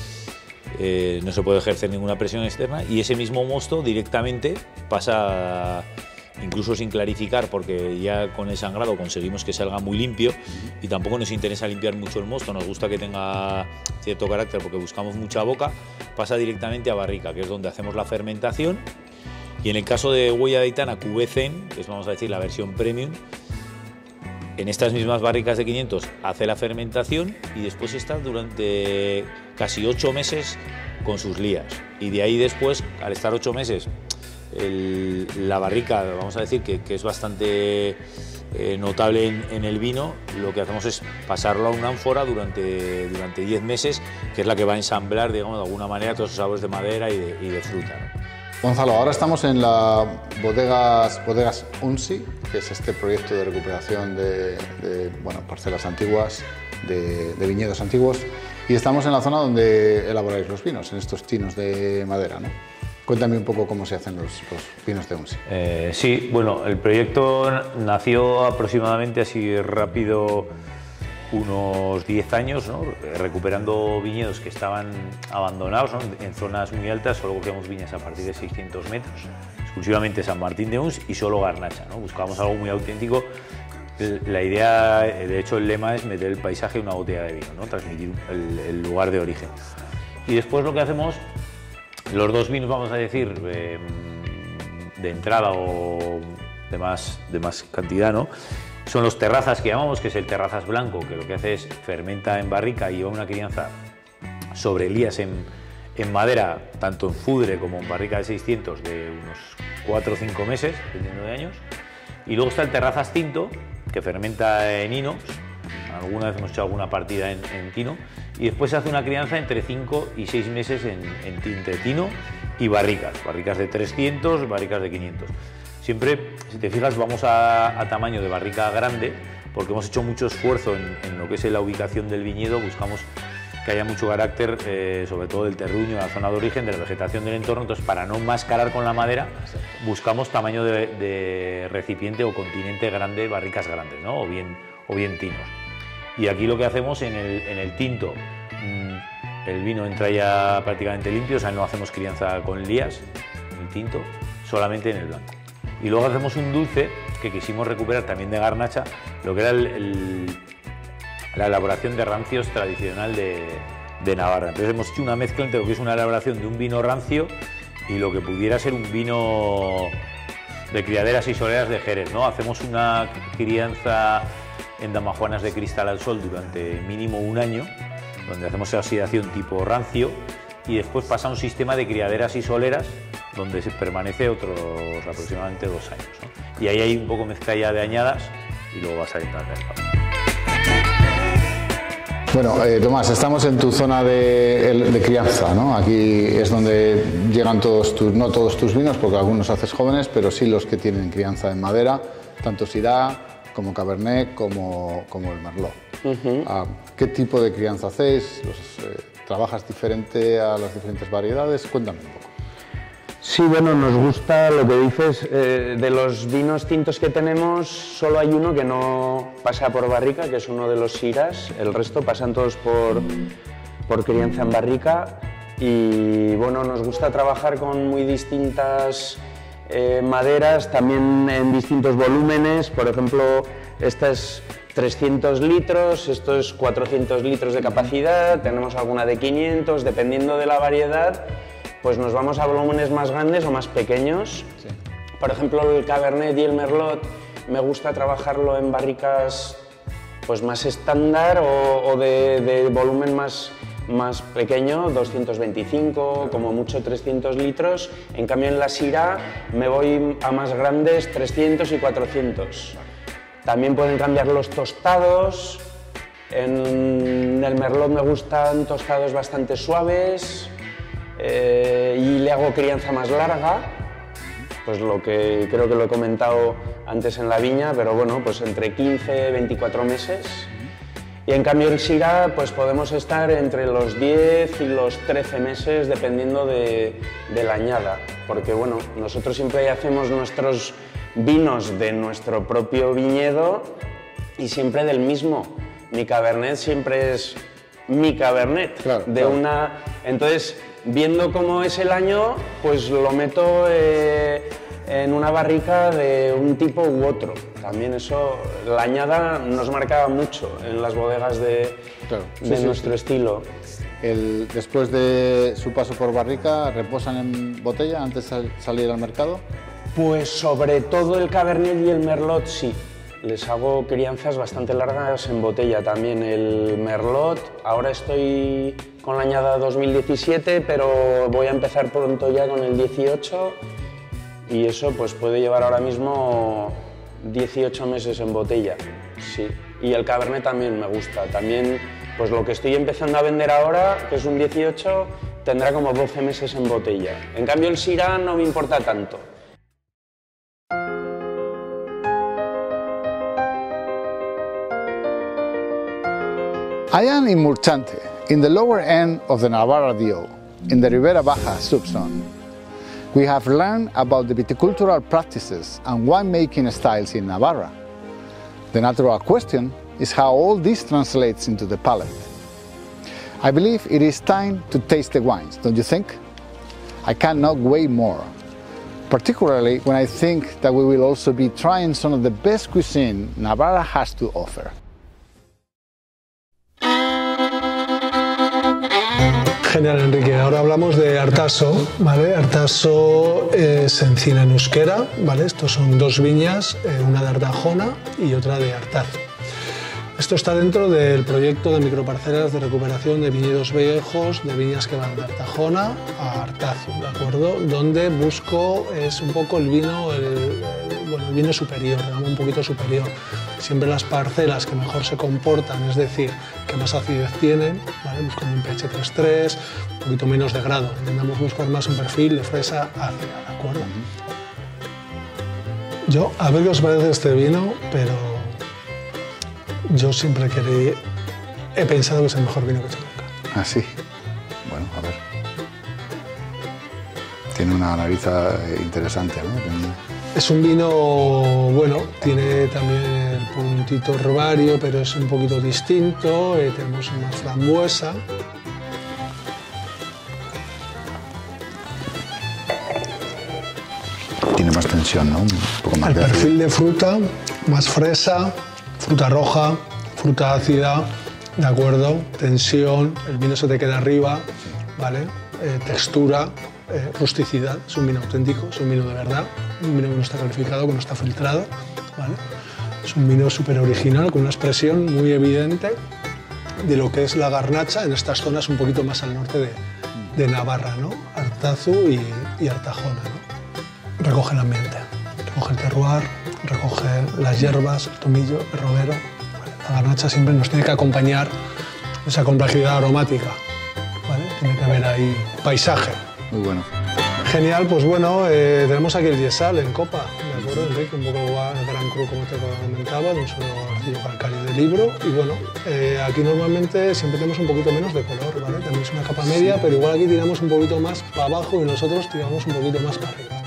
eh, no se puede ejercer ninguna presión externa y ese mismo mosto directamente pasa, incluso sin clarificar, porque ya con el sangrado conseguimos que salga muy limpio y tampoco nos interesa limpiar mucho el mosto, nos gusta que tenga cierto carácter porque buscamos mucha boca, pasa directamente a barrica, que es donde hacemos la fermentación. Y en el caso de Huella de Aitana, Q V C E N, que es, vamos a decir, la versión premium, en estas mismas barricas de quinientos hace la fermentación y después está durante casi ocho meses con sus lías. Y de ahí después, al estar ocho meses, el- la barrica, vamos a decir, que, que es bastante eh, notable en, en el vino, lo que hacemos es pasarlo a una ánfora durante, durante diez meses, que es la que va a ensamblar, digamos, de alguna manera todos esos sabores de madera y de, y de fruta, ¿no? Gonzalo, ahora estamos en la bodegas, bodegas Unsi, que es este proyecto de recuperación de, de, bueno, parcelas antiguas, de, de viñedos antiguos, y estamos en la zona donde elaboráis los vinos, en estos tinos de madera, ¿no? Cuéntame un poco cómo se hacen los, los vinos de Unsi. Eh, sí, bueno, el proyecto nació aproximadamente así rápido unos diez años, ¿no? Recuperando viñedos que estaban abandonados, ¿no? En zonas muy altas. Solo cogíamos viñas a partir de seiscientos metros, exclusivamente San Martín de Uns y solo garnacha, ¿no? Buscábamos algo muy auténtico. La idea, de hecho el lema es meter el paisaje en una botella de vino, ¿no? Transmitir el, el lugar de origen. Y después lo que hacemos, los dos vinos, vamos a decir, eh, de entrada o de más, de más cantidad, ¿no? Son los terrazas que llamamos, que es el terrazas blanco, que lo que hace es fermenta en barrica y lleva una crianza sobre lías en, en madera, tanto en fudre como en barrica de seiscientos, de unos cuatro o cinco meses, dependiendo de años. Y luego está el terrazas tinto, que fermenta en inox. Alguna vez hemos hecho alguna partida en, en tino, y después se hace una crianza entre cinco y seis meses en, en, entre tino y barricas, barricas de trescientos, barricas de quinientos. Siempre, si te fijas, vamos a, a tamaño de barrica grande, porque hemos hecho mucho esfuerzo en, en lo que es la ubicación del viñedo. Buscamos que haya mucho carácter, eh, sobre todo del terruño, de la zona de origen, de la vegetación del entorno. Entonces, para no mascarar con la madera, buscamos tamaño de, de recipiente o continente grande, barricas grandes, ¿no? o, bien, o bien tinos. Y aquí lo que hacemos en el, en el tinto, mmm, el vino entra ya prácticamente limpio, o sea, no hacemos crianza con lías, el tinto, solamente en el blanco. Y luego hacemos un dulce que quisimos recuperar también de garnacha, lo que era el, el, la elaboración de rancios tradicional de, de Navarra. Entonces hemos hecho una mezcla entre lo que es una elaboración de un vino rancio y lo que pudiera ser un vino de criaderas y soleras de Jerez, ¿no? Hacemos una crianza en damajuanas de cristal al sol durante mínimo un año, donde hacemos oxidación tipo rancio, y después pasa a un sistema de criaderas y soleras donde se permanece otros aproximadamente dos años, ¿no? Y ahí hay un poco mezcla ya de añadas y luego vas a entrar al mercado. Bueno, eh, Tomás, estamos en tu zona de, de crianza, ¿no? Aquí es donde llegan todos tus, no todos tus vinos, porque algunos haces jóvenes, pero sí los que tienen crianza en madera, tanto Syrah como Cabernet, como, como el Merlot. Uh-huh. ah, ¿Qué tipo de crianza hacéis? Los, eh, ¿Trabajas diferente a las diferentes variedades? Cuéntame un poco. Sí, bueno, nos gusta lo que dices. Eh, de los vinos tintos que tenemos, solo hay uno que no pasa por barrica, que es uno de los Syrahs. El resto pasan todos por, por crianza en barrica. Y bueno, nos gusta trabajar con muy distintas Eh, maderas, también en distintos volúmenes. Por ejemplo, esta es trescientos litros, esto es cuatrocientos litros de capacidad, tenemos alguna de quinientos, dependiendo de la variedad, pues nos vamos a volúmenes más grandes o más pequeños. Sí. Por ejemplo, el Cabernet y el Merlot me gusta trabajarlo en barricas pues más estándar o, o de, de volumen más más pequeño, doscientos veinticinco, como mucho trescientos litros. En cambio en la Syrah me voy a más grandes, trescientos y cuatrocientos. También pueden cambiar los tostados. En el Merlot me gustan tostados bastante suaves eh, y le hago crianza más larga, pues lo que creo que lo he comentado antes en la viña, pero bueno, pues entre quince y veinticuatro meses. Y en cambio en Syrah pues podemos estar entre los diez y los trece meses dependiendo de, de la añada, porque bueno, nosotros siempre hacemos nuestros vinos de nuestro propio viñedo y siempre del mismo. Mi Cabernet siempre es mi Cabernet, claro, de claro. una... Entonces, viendo cómo es el año, pues lo meto eh, en una barrica de un tipo u otro. También eso, la añada nos marcaba mucho en las bodegas de, claro. sí, de sí, nuestro sí. estilo. El, después de su paso por barrica, ¿reposan en botella antes de salir al mercado? Pues sobre todo el Cabernet y el Merlot sí. Les hago crianzas bastante largas en botella también. El Merlot, ahora estoy con la añada dos mil diecisiete, pero voy a empezar pronto ya con el dieciocho y eso pues puede llevar ahora mismo dieciocho meses en botella, sí. Y el Cabernet también me gusta. También pues lo que estoy empezando a vender ahora, que es un dieciocho, tendrá como doce meses en botella. En cambio el Syrah no me importa tanto. I am in Murchante, in the lower end of the Navarra D O, in the Ribera Baja subzone. We have learned about the viticultural practices and winemaking styles in Navarra. The natural question is how all this translates into the palate. I believe it is time to taste the wines, don't you think? I cannot wait more, particularly when I think that we will also be trying some of the best cuisine Navarra has to offer. Genial, Enrique. Ahora hablamos de Artaso, ¿vale? Artaso es encina en euskera, ¿vale? Estos son dos viñas, eh, una de Artajona y otra de Artazo. Esto está dentro del proyecto de microparcelas de recuperación de viñedos viejos, de viñas que van de Artajona a Artazo, ¿de acuerdo? Donde busco es un poco el vino, el, el bueno, el vino es superior, de gama un poquito superior. Siempre las parcelas que mejor se comportan, es decir, que más acidez tienen, ¿vale? Buscando un pH tres punto tres, un poquito menos de grado. Intentamos buscar más un perfil de fresa ácida, ¿de acuerdo? Yo, a ver qué os parece este vino, pero yo siempre quería, he pensado que es el mejor vino que he hecho nunca. Ah, sí. Bueno, a ver. Tiene una nariz interesante, ¿no? Tiene... Es un vino, bueno, tiene también el puntito herbario, pero es un poquito distinto. Eh, tenemos más frambuesa. Tiene más tensión, ¿no? Un poco más El de perfil de fruta, más fresa, fruta roja, fruta ácida, ¿de acuerdo? Tensión, el vino se te queda arriba, ¿vale? Eh, textura, eh, rusticidad, es un vino auténtico, es un vino de verdad, un vino que no está calificado, que no está filtrado, ¿vale? Es un vino súper original, con una expresión muy evidente de lo que es la garnacha en estas zonas un poquito más al norte de, de Navarra, ¿no? Artazu y, y Artajona, ¿no? Recoge el ambiente, recoge el terroir, recoge las hierbas, el tomillo, el romero. La garnacha siempre nos tiene que acompañar esa complejidad aromática, ¿vale? Tiene que haber ahí paisaje. Muy bueno. Genial, pues bueno, eh, tenemos aquí el Yesal en copa, ¿de acuerdo, Enrique? Un poco el Gran Cru, como te comentaba, de un solo arcillo calcáreo de libro. Y bueno, eh, aquí normalmente siempre tenemos un poquito menos de color, ¿vale? Tenemos una capa media, pero igual aquí tiramos un poquito más para abajo y nosotros tiramos un poquito más para arriba.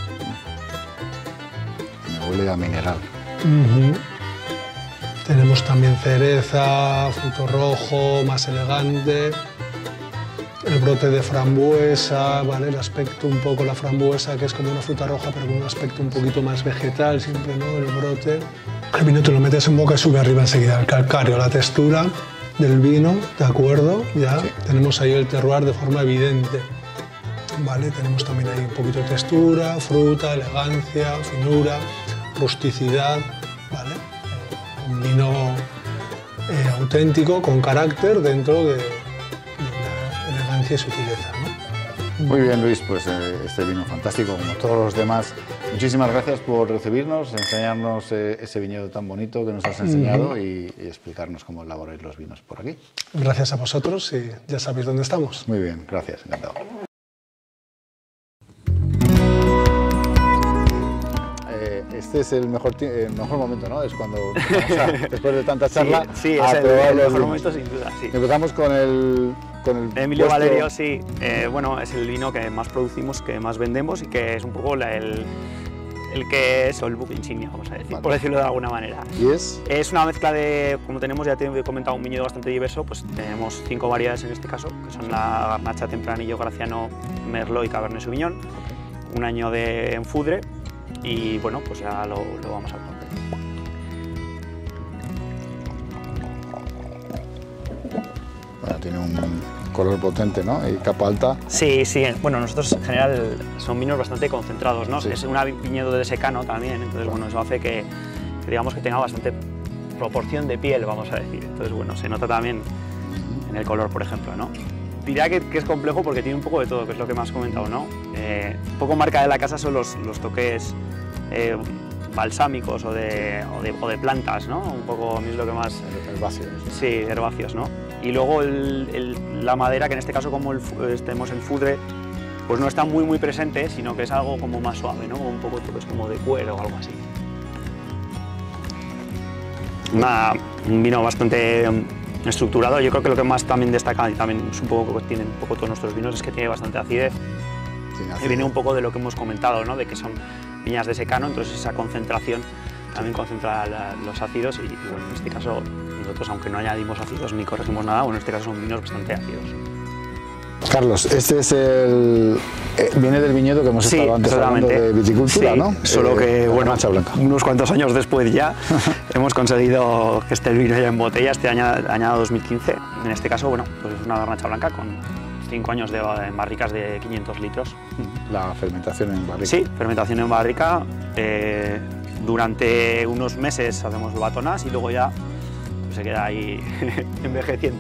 Me huele a mineral. Uh-huh. Tenemos también cereza, fruto rojo, más elegante. El brote de frambuesa, ¿vale? El aspecto un poco, la frambuesa, que es como una fruta roja, pero con un aspecto un poquito más vegetal, siempre, ¿no? El brote. El vino te lo metes en boca y sube arriba enseguida. El calcáreo, la textura del vino, ¿de acuerdo? Ya sí. Tenemos ahí el terroir de forma evidente, ¿vale? Tenemos también ahí un poquito de textura, fruta, elegancia, finura, rusticidad, ¿vale? Un vino eh, auténtico, con carácter dentro de, de la elegancia y sutileza, ¿no? Muy bien, Luis, pues eh, este vino fantástico, como todos los demás. Muchísimas gracias por recibirnos, enseñarnos eh, ese viñedo tan bonito que nos has enseñado uh-huh. y, y explicarnos cómo elaboráis los vinos por aquí. Gracias a vosotros y ya sabéis dónde estamos. Muy bien, gracias, encantado. Este es el mejor, el mejor momento, ¿no? Es cuando, o sea, después de tanta charla, sí, sí, es el, el mejor momento sin duda, sí. Empezamos con el, con el Emilio puesto... Valerio, sí. Eh, bueno, es el vino que más producimos, que más vendemos y que es un poco la, el, el que es el buque insignia, vamos a decir, vale. por decirlo de alguna manera. ¿Y es? Es una mezcla de, como tenemos, ya te he comentado, un viñedo bastante diverso, pues tenemos cinco variedades en este caso, que son la Garnacha, Tempranillo, Graciano, Merlot y Cabernet Sauvignon. Un año de enfudre. Y bueno, pues ya lo, lo vamos a poner. Bueno, tiene un color potente, ¿no? Y capa alta. Sí, sí. Bueno, nosotros en general son vinos bastante concentrados, ¿no? Sí. Es un viñedo de secano también, entonces bueno, eso hace que, que digamos que tenga bastante proporción de piel, vamos a decir. Entonces bueno, se nota también en el color, por ejemplo, ¿no? Diría que, que es complejo porque tiene un poco de todo, que es lo que me has comentado, ¿no? Eh, un poco marca de la casa son los, los toques eh, balsámicos o de, o, de, o de plantas, ¿no? Un poco, a mí es lo que más... Herbáceos. Sí, herbáceos, ¿no? Y luego el, el, la madera, que en este caso como el, tenemos el fudre, pues no está muy muy presente, sino que es algo como más suave, ¿no? Un poco toques como de cuero o algo así. Una, un vino bastante estructurado. Yo creo que lo que más también destaca, y también es un poco que tienen un poco todos nuestros vinos, es que tiene bastante acidez. Y viene un poco de lo que hemos comentado, ¿no? De que son viñas de secano, entonces esa concentración también concentra la, los ácidos y, y bueno, en este caso nosotros, aunque no añadimos ácidos ni corregimos nada, bueno, en este caso son vinos bastante ácidos. Carlos, este es el... Eh, viene del viñedo que hemos sí, estado antes hablando de viticultura, sí, ¿no? Solo eh, que, bueno, Blanca. unos cuantos años después ya hemos conseguido que esté el vino ya en botella, este año, año dos mil quince. En este caso, bueno, pues es una garnacha blanca con cinco años de, en barricas de quinientos litros. La fermentación en barrica. Sí, fermentación en barrica. Eh, durante unos meses hacemos batonas y luego ya pues, se queda ahí envejeciendo.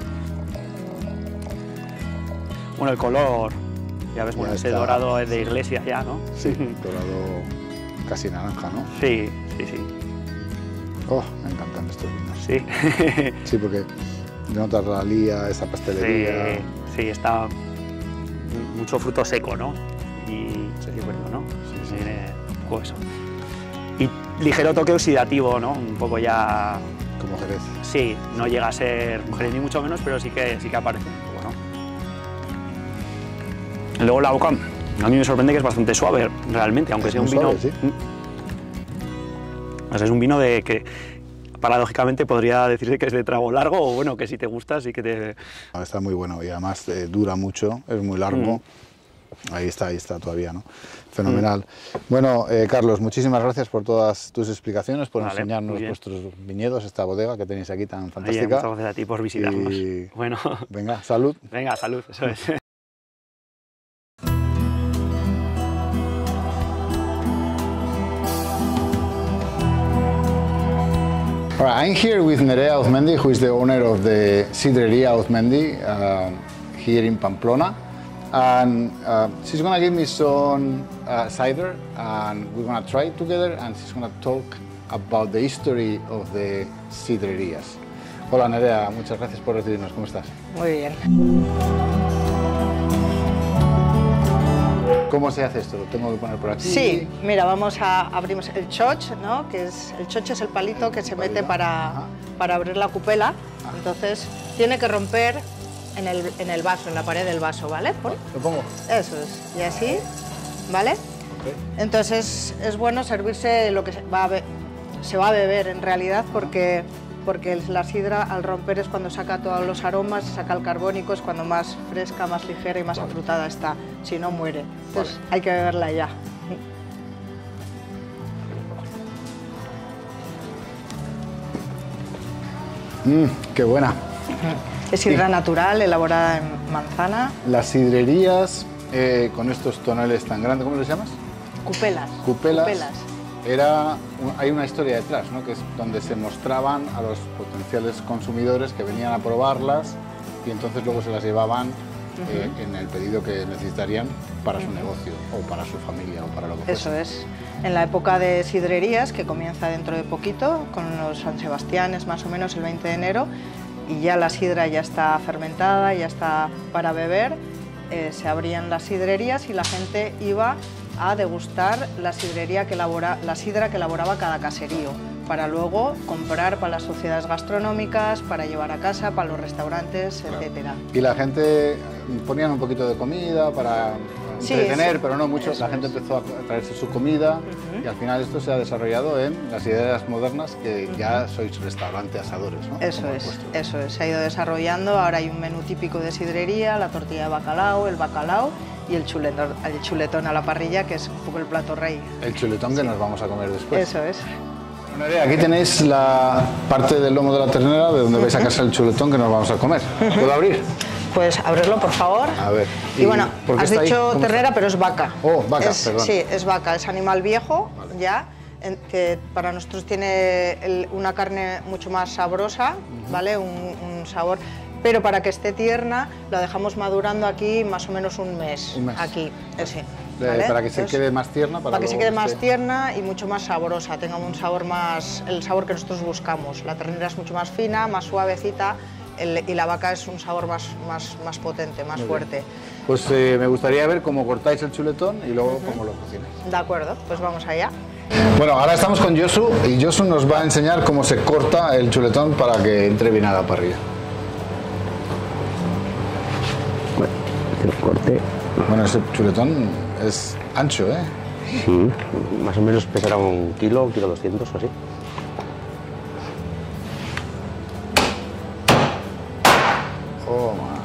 Bueno, el color, ya ves, bueno, ese dorado es de iglesia ya, ¿no? Sí, dorado casi naranja, ¿no? Sí, sí, sí. Oh, me encantan estos vinos. Sí. Sí, porque notas la lía, esa pastelería. Sí, sí, está mucho fruto seco, ¿no? Y sí, bueno, ¿no? Sí, sí. Tiene un poco eso. Y ligero toque oxidativo, ¿no? Un poco ya... Como Jerez. Sí, no llega a ser Jerez ni mucho menos, pero sí que, sí que aparece un poco, ¿no? Luego la boca, a mí me sorprende que es bastante suave, realmente, aunque Es sea un muy vino... suave, sí. O sea, es un vino de que, paradójicamente, podría decirse que es de trago largo, o bueno, que si te gusta, sí que te... Está muy bueno y además eh, dura mucho, es muy largo. Mm. Ahí está, ahí está todavía, ¿no? Fenomenal. Mm. Bueno, eh, Carlos, muchísimas gracias por todas tus explicaciones, por vale, enseñarnos vuestros viñedos, esta bodega que tenéis aquí tan fantástica. Oye, muchas gracias a ti por visitarnos. Y... Bueno. Venga, salud. Venga, salud, eso es. All right, I'm here with Nerea Auzmendi, who is the owner of the Sidrería Auzmendi uh, here in Pamplona. And uh, she's going to give me some uh, cider, and we're going to try it together, and she's going to talk about the history of the sidrerías. Hola Nerea, muchas gracias por recibirnos. ¿Cómo estás? Muy bien. ¿Cómo se hace esto? ¿Lo tengo que poner por aquí? Sí, mira, vamos a abrimos el choch, ¿no? Que es el choch es el palito que se mete para, para abrir la cupela. Ajá. Entonces tiene que romper en el, en el vaso, en la pared del vaso, ¿vale? Pon. ¿Lo pongo? Eso es. Y así, ¿vale? Okay. Entonces es bueno servirse lo que se va a, be se va a beber en realidad porque porque la sidra al romper es cuando saca todos los aromas, saca el carbónico, es cuando más fresca, más ligera y más vale. afrutada está, si no muere. Entonces vale. hay que beberla ya. Mmm, qué buena. Es sidra sí. natural, elaborada en manzana. Las sidrerías eh, con estos tonales tan grandes, ¿cómo les llamas? Cupelas. Cupelas. Cupelas. Era, hay una historia detrás, ¿no? Que es donde se mostraban a los potenciales consumidores que venían a probarlas y entonces luego se las llevaban uh-huh. eh, en el pedido que necesitarían para su uh-huh. negocio o para su familia o para lo que fuese. Eso es. En la época de sidrerías, que comienza dentro de poquito, con los San Sebastianes más o menos el veinte de enero, y ya la sidra ya está fermentada, ya está para beber, eh, se abrían las sidrerías y la gente iba a degustar la sidrería que elabora, la sidra que elaboraba cada caserío, para luego comprar para las sociedades gastronómicas, para llevar a casa, para los restaurantes, claro. etcétera. Y la gente ponían un poquito de comida para sí, entretener, sí. pero no mucho. Eso la gente es. empezó a traerse su comida uh-huh. y al final esto se ha desarrollado en las ideas modernas que uh-huh. ya sois restaurante asadores, ¿no? Eso Como es, eso es. Se ha ido desarrollando. Ahora hay un menú típico de sidrería, la tortilla de bacalao, el bacalao y el chuletón, el chuletón a la parrilla, que es un poco el plato rey. El chuletón sí. que nos vamos a comer después. Eso es. Bueno, aquí tenéis la parte del lomo de la ternera de donde vais a sacar el chuletón que nos vamos a comer. ¿Puedo abrir? Pues abrirlo, por favor. A ver. Y, y bueno, has dicho ternera, pero es vaca. Oh, vaca, es, perdón. Sí, es vaca, es animal viejo, vale. ya, en, que para nosotros tiene el, una carne mucho más sabrosa, uh-huh. ¿vale? Un, un sabor... Pero para que esté tierna, la dejamos madurando aquí más o menos un mes. Un mes. Aquí, sí. ¿vale? Para que se Entonces, quede más tierna. Para, para que se quede más esté... tierna y mucho más sabrosa, tenga un sabor más, el sabor que nosotros buscamos. La ternera es mucho más fina, más suavecita, el, y la vaca es un sabor más, más, más potente, más Muy fuerte. Bien. Pues eh, me gustaría ver cómo cortáis el chuletón y luego uh-huh. cómo lo cocináis. De acuerdo, pues vamos allá. Bueno, ahora estamos con Josu y Josu nos va a enseñar cómo se corta el chuletón para que entre bien a la parrilla. El corte. Bueno, ese chuletón es ancho, ¿eh? Sí, más o menos pesará un kilo, un kilo doscientos o así. Oh, man.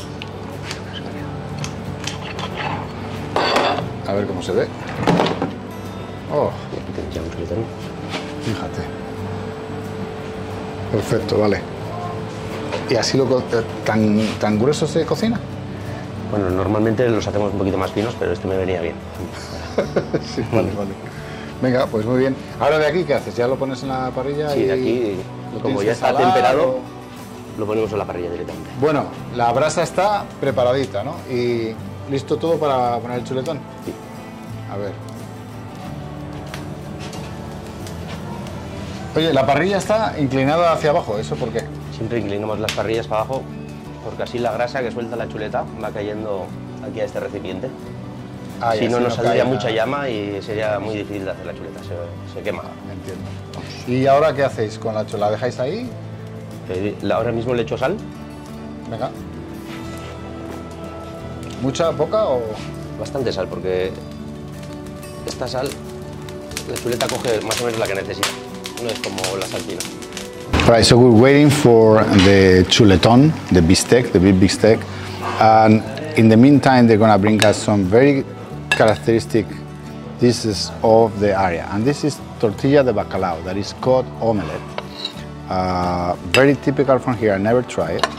A ver cómo se ve. Oh. Aquí tenéis ya un chuletón. Fíjate. Perfecto, vale. ¿Y así lo tan, tan grueso se cocina? Bueno, normalmente los hacemos un poquito más finos, pero este me venía bien. Sí, vale, vale. Venga, pues muy bien. Ahora de aquí, ¿qué haces? ¿Ya lo pones en la parrilla? Sí, y de aquí, como ya está temperado, o... lo ponemos en la parrilla directamente. Bueno, la brasa está preparadita, ¿no? Y listo todo para poner el chuletón. Sí. A ver. Oye, la parrilla está inclinada hacia abajo, ¿eso por qué? Siempre inclinamos las parrillas para abajo porque así la grasa que suelta la chuleta va cayendo aquí a este recipiente. Ah, si no, no nos saldría cae mucha nada. llama y sería muy difícil de hacer la chuleta, se, se quema. Entiendo. ¿Y ahora qué hacéis con la chuleta? ¿La dejáis ahí? Eh, Ahora mismo le echo sal, Venga. ¿Mucha, poca o...? bastante sal, porque esta sal, la chuleta coge más o menos la que necesita, no es como la saltina. Right, so we're waiting for the chuletón, the bistec, the big bistec, and in the meantime they're gonna bring us some very characteristic dishes of the area, and this is tortilla de bacalao, that is called omelette. Uh, very typical from here, I never tried it.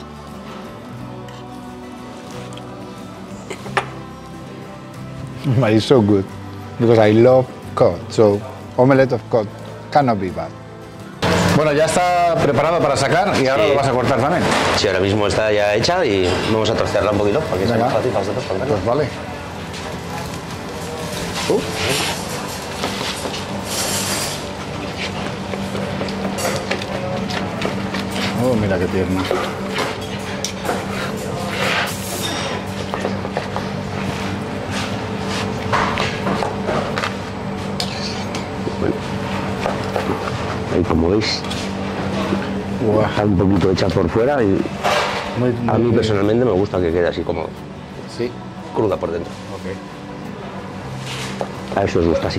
But it's so good, because I love cod, so omelette of cod cannot be bad. Bueno, ya está preparado para sacar y ahora Sí. lo vas a cortar también. Sí, ahora mismo está ya hecha y vamos a trocearla un poquito para que sea Venga. más fácil para vosotros cortarla. Pues vale. Uh. Oh, mira qué tierna. Ahí, como veis, está un poquito hecha por fuera y Muy, a mí muy- personalmente me gusta que quede así como Sí. cruda por dentro. Okay. A eso os gusta así.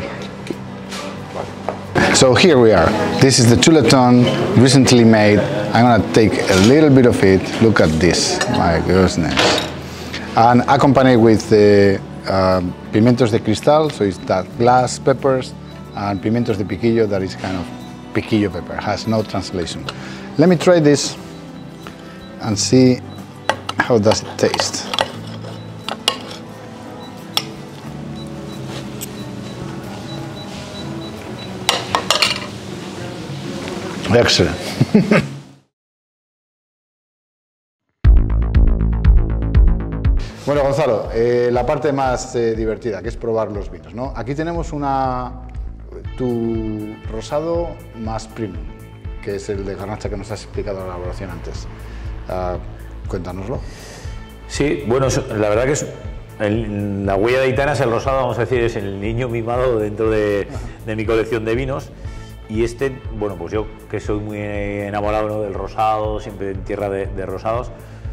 So here we are. This is the chuletón recently made. I'm gonna take a little bit of it. Look at this. My goodness. And accompanied with the uh, pimientos de cristal, so it's that glass peppers, and pimientos de piquillo, that is kind of piquillo pepper. Has no translation. Let me try this and see how does it taste. Excellent. Bueno, Gonzalo, eh, la parte más eh, divertida, que es probar los vinos, ¿no? Aquí tenemos una, tu rosado más premium, que es el de Garnacha que nos has explicado la elaboración antes. Ah, cuéntanoslo. Sí, bueno, es- la verdad que es el- la huella de Aitana es el rosado, vamos a decir, es el niño mimado dentro de, de mi colección de vinos. Y este, bueno, pues yo que soy muy enamorado, ¿no?, del rosado, siempre en tierra de, de rosados,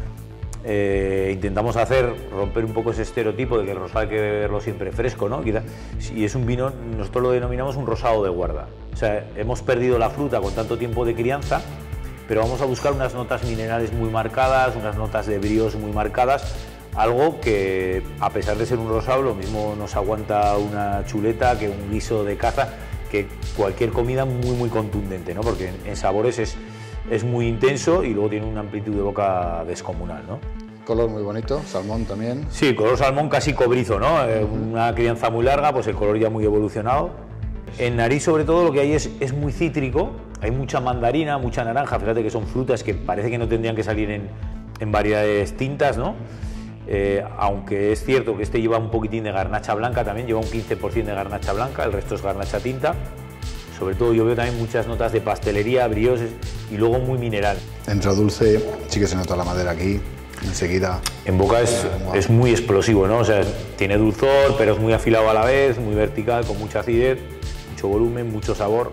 eh, intentamos hacer, romper un poco ese estereotipo de que el rosado hay que beberlo siempre fresco, ¿no? Quizá- y es un vino, nosotros lo denominamos un rosado de guarda. O sea, hemos perdido la fruta con tanto tiempo de crianza, pero vamos a buscar unas notas minerales muy marcadas, unas notas de bríos muy marcadas, algo que, a pesar de ser un rosado, lo mismo nos aguanta una chuleta que un guiso de caza, que cualquier comida muy muy contundente, ¿no? Porque en, en sabores es, es muy intenso y luego tiene una amplitud de boca descomunal, ¿no? Color muy bonito, salmón también. Sí, color salmón casi cobrizo, ¿no? Eh, una crianza muy larga, pues el color ya muy evolucionado. En nariz, sobre todo, lo que hay es, es muy cítrico, hay mucha mandarina, mucha naranja, fíjate que son frutas que parece que no tendrían que salir en, en variedades tintas, ¿no? Eh, aunque es cierto que este lleva un poquitín de garnacha blanca también, lleva un quince por ciento de garnacha blanca, el resto es garnacha tinta. Sobre todo yo veo también muchas notas de pastelería, brioses y luego muy mineral. Dentro dulce, sí que se nota la madera aquí, enseguida. En boca es, es muy explosivo, ¿no? O sea, tiene dulzor, pero es muy afilado a la vez, muy vertical, con mucha acidez, mucho volumen, mucho sabor.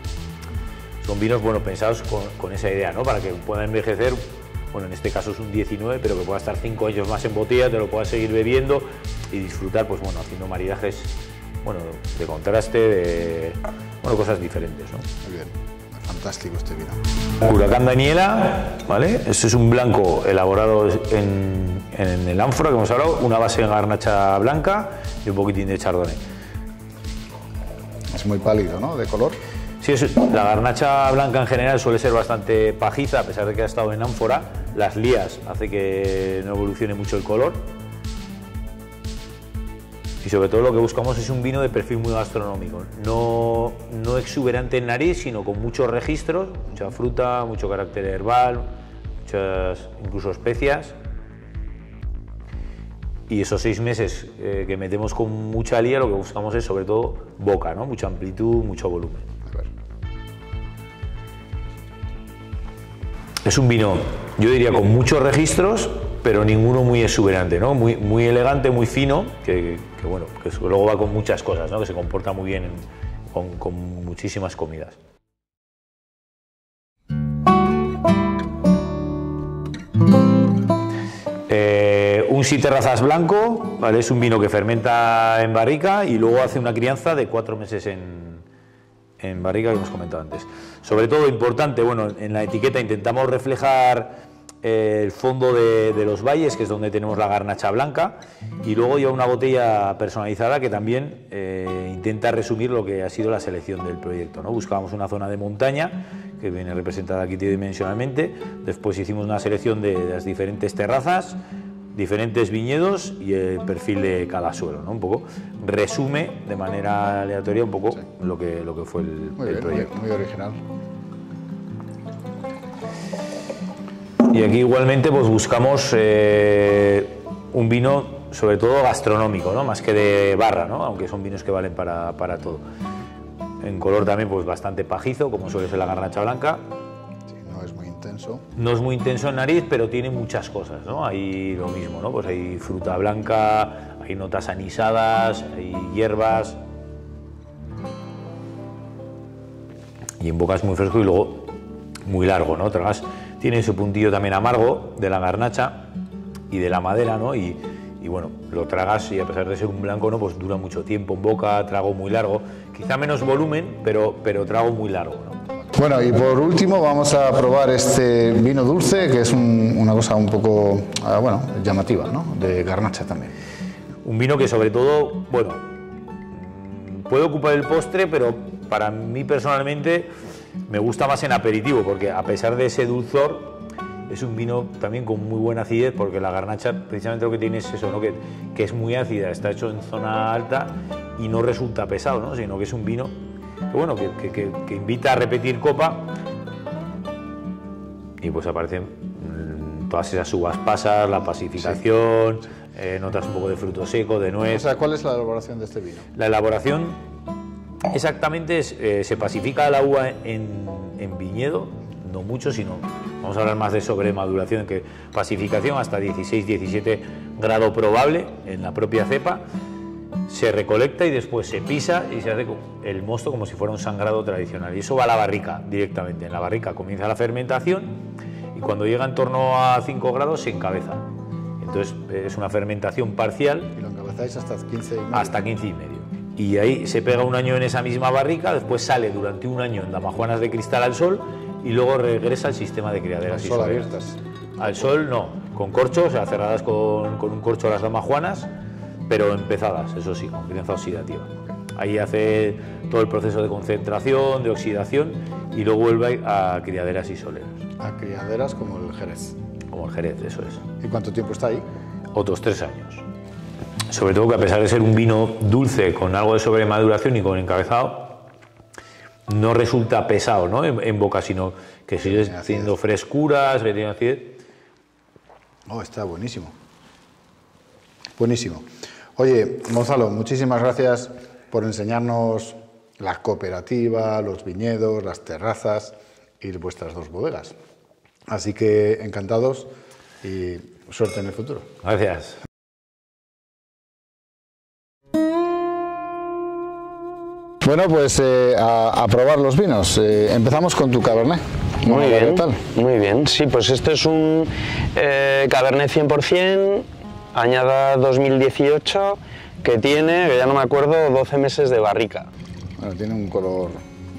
Son vinos, bueno, pensados con, con esa idea, ¿no? Para que pueda envejecer, bueno, en este caso es un diecinueve, pero que pueda estar cinco años más en botella, te lo puedas seguir bebiendo y disfrutar, pues bueno, haciendo maridajes, bueno, de contraste, de, bueno, cosas diferentes, ¿no? Muy bien, fantástico este vino. Huracán Daniela, ¿vale? Este es un blanco elaborado en, en el ánfora que hemos hablado, una base en garnacha blanca y un poquitín de chardonnay. Es muy pálido, ¿no? De color. Sí, es- la garnacha blanca en general suele ser bastante pajiza, a pesar de que ha estado en ánfora. Las lías hace que no evolucione mucho el color. Y sobre todo lo que buscamos es un vino de perfil muy gastronómico, no, no exuberante en nariz, sino con muchos registros, mucha fruta, mucho carácter herbal, muchas incluso especias. Y esos seis meses eh, que metemos con mucha lía, lo que buscamos es sobre todo boca, ¿no? Mucha amplitud, mucho volumen. A ver. Es un vino, yo diría, con muchos registros, pero ninguno muy exuberante, ¿no? Muy, muy elegante, muy fino, que, que bueno, que luego va con muchas cosas, ¿no? Que se comporta muy bien en, con, con muchísimas comidas. Eh, un Siete Terrazas blanco, ¿vale? Es un vino que fermenta en barrica y luego hace una crianza de cuatro meses en, en barrica, que hemos comentado antes. Sobre todo importante, bueno, en la etiqueta intentamos reflejar eh, el fondo de, de los valles, que es donde tenemos la garnacha blanca, y luego lleva una botella personalizada que también eh, intenta resumir lo que ha sido la selección del proyecto, ¿no? Buscábamos una zona de montaña que viene representada aquí tridimensionalmente, después hicimos una selección de, de las diferentes terrazas, diferentes viñedos y el perfil de cada suelo, ¿no? Un poco resume de manera aleatoria un poco sí. lo, que, lo que fue el, muy el bien, proyecto. Muy, muy original. Y aquí igualmente pues buscamos eh, un vino sobre todo gastronómico, ¿no? Más que de barra, ¿no? Aunque son vinos que valen para, para todo. En color también pues bastante pajizo, como suele ser la garnacha blanca. Sí, no es muy intenso. No es muy intenso en nariz, pero tiene muchas cosas, ¿no? Hay lo mismo, ¿no? Pues hay fruta blanca, hay notas anisadas, hay hierbas. Y en boca es muy fresco y luego muy largo, ¿no? Tragas, tiene ese puntillo también amargo de la garnacha y de la madera, ¿no? Y, y bueno, lo tragas y a pesar de ser un blanco, ¿no? Pues dura mucho tiempo en boca, trago muy largo. Quizá menos volumen, pero, pero trago muy largo, ¿no? Bueno, y por último vamos a probar este vino dulce, que es un, una cosa un poco, uh, bueno, llamativa, ¿no? De garnacha también. Un vino que sobre todo, bueno, puede ocupar el postre, pero para mí personalmente me gusta más en aperitivo, porque a pesar de ese dulzor, es un vino también con muy buena acidez, porque la garnacha precisamente lo que tiene es eso, ¿no? que, que es muy ácida, está hecho en zona alta y no resulta pesado, ¿no? Sino que es un vino que, bueno, que, que, que, que invita a repetir copa y pues aparecen mmm, todas esas uvas pasas, la pacificación, sí. eh, notas un poco de fruto seco, de nuez. O sea, ¿cuál es la elaboración de este vino? La elaboración exactamente es, eh, se pacifica la uva en, en viñedo, no mucho, sino vamos a hablar más de sobremaduración, que pacificación hasta dieciséis diecisiete grado probable en la propia cepa, se recolecta y después se pisa y se hace el mosto como si fuera un sangrado tradicional, y eso va a la barrica directamente. En la barrica comienza la fermentación y cuando llega en torno a cinco grados se encabeza, entonces es una fermentación parcial. ¿Y lo encabezáis hasta quince y medio? Hasta quince y medio. Y ahí se pega un año en esa misma barrica, después sale durante un año en damajuanas de cristal al sol y luego regresa al sistema de criaderas y sol soleras. Abiertas. Al sol no, con corcho, o sea, cerradas con, con un corcho las damajuanas, pero empezadas, eso sí, con crianza oxidativa. Ahí hace todo el proceso de concentración, de oxidación y luego vuelve a criaderas y soleras. A criaderas como el Jerez. Como el Jerez, eso es. ¿Y cuánto tiempo está ahí? Otros tres años. Sobre todo que a pesar de ser un vino dulce con algo de sobremaduración y con encabezado, no resulta pesado, ¿no? en, en boca, sino que sigue teniendo frescuras, que tiene acidez. Oh, está buenísimo. Buenísimo. Oye, Gonzalo, muchísimas gracias por enseñarnos la cooperativa, los viñedos, las terrazas y vuestras dos bodegas. Así que encantados y suerte en el futuro. Gracias. Bueno, pues eh, a, a probar los vinos. Eh, empezamos con tu Cabernet. Muy bueno, bien, ¿qué tal? Muy bien. Sí, pues este es un eh, Cabernet cien por cien, añada dos mil dieciocho, que tiene, que ya no me acuerdo, doce meses de barrica. Bueno, tiene un color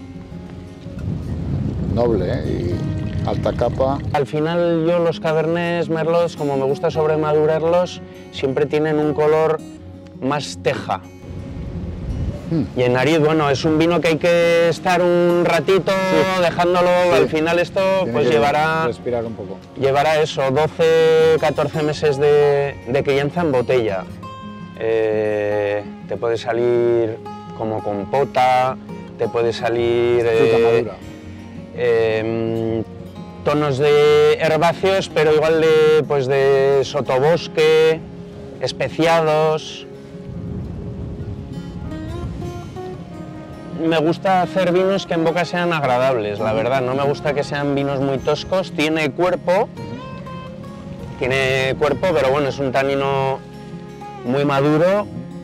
noble, ¿eh? Y alta capa. Al final yo los Cabernets Merlots, como me gusta sobremadurarlos, siempre tienen un color más teja. Y en nariz, bueno, es un vino que hay que estar un ratito sí. dejándolo, sí. Al final esto Tiene pues que llevará, respirar un poco. llevará eso, doce catorce meses de, de crianza en botella. Eh, te puede salir como compota, te puede salir eh, eh, tonos de herbáceos, pero igual de, pues de sotobosque, especiados. me gusta hacer vinos que en boca sean agradables, la verdad. No me gusta que sean vinos muy toscos. Tiene cuerpo, tiene cuerpo, pero bueno, es un tanino muy maduro.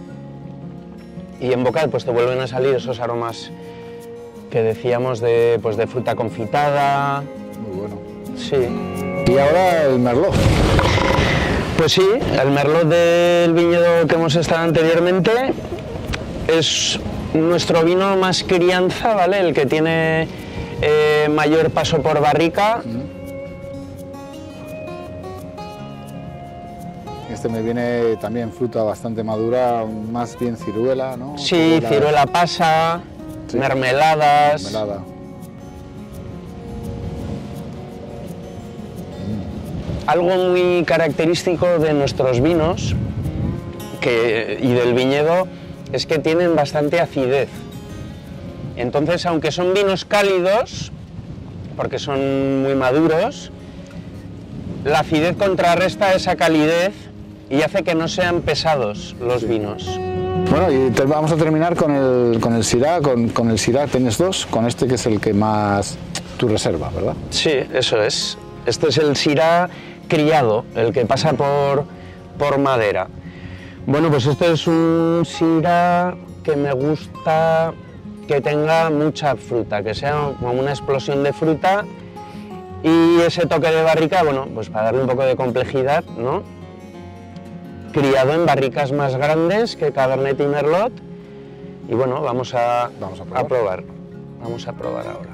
Y en boca pues te vuelven a salir esos aromas que decíamos de, pues, de fruta confitada. Muy bueno. Sí. Y ahora el Merlot. Pues sí, el Merlot del viñedo que hemos estado anteriormente es nuestro vino más crianza, ¿vale? El que tiene eh, mayor paso por barrica. Este me viene también fruta bastante madura, más bien ciruela, ¿no? Sí, ciruela, ciruela pasa, sí. mermeladas. Mermelada. Algo muy característico de nuestros vinos que, y del viñedo es que tienen bastante acidez. Entonces, aunque son vinos cálidos, porque son muy maduros, la acidez contrarresta esa calidez y hace que no sean pesados los sí. vinos. Bueno, y te, vamos a terminar con el, con el Syrah. Con, con el Syrah tienes dos, con este que es el que más tu reserva, ¿verdad? Sí, eso es. Este es el Syrah criado, el que pasa por, por madera. Bueno, pues esto es un Syrah que me gusta que tenga mucha fruta, que sea como una explosión de fruta y ese toque de barrica, bueno, pues para darle un poco de complejidad, ¿no? Criado en barricas más grandes que Cabernet y Merlot y bueno, vamos a, vamos a, probar. a probar. Vamos a probar ahora.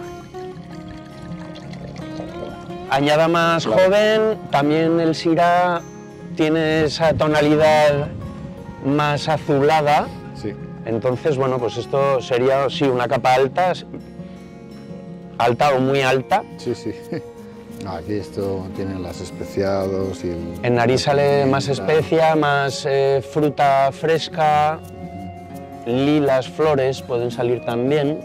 Añada más claro. joven, también el Syrah tiene esa tonalidad más azulada, sí. entonces bueno, pues esto sería sí una capa alta, alta o muy alta. Sí, sí. Aquí esto tiene las especiados y el... En nariz sale más especia, más eh, fruta fresca, uh-huh. lilas, flores pueden salir también.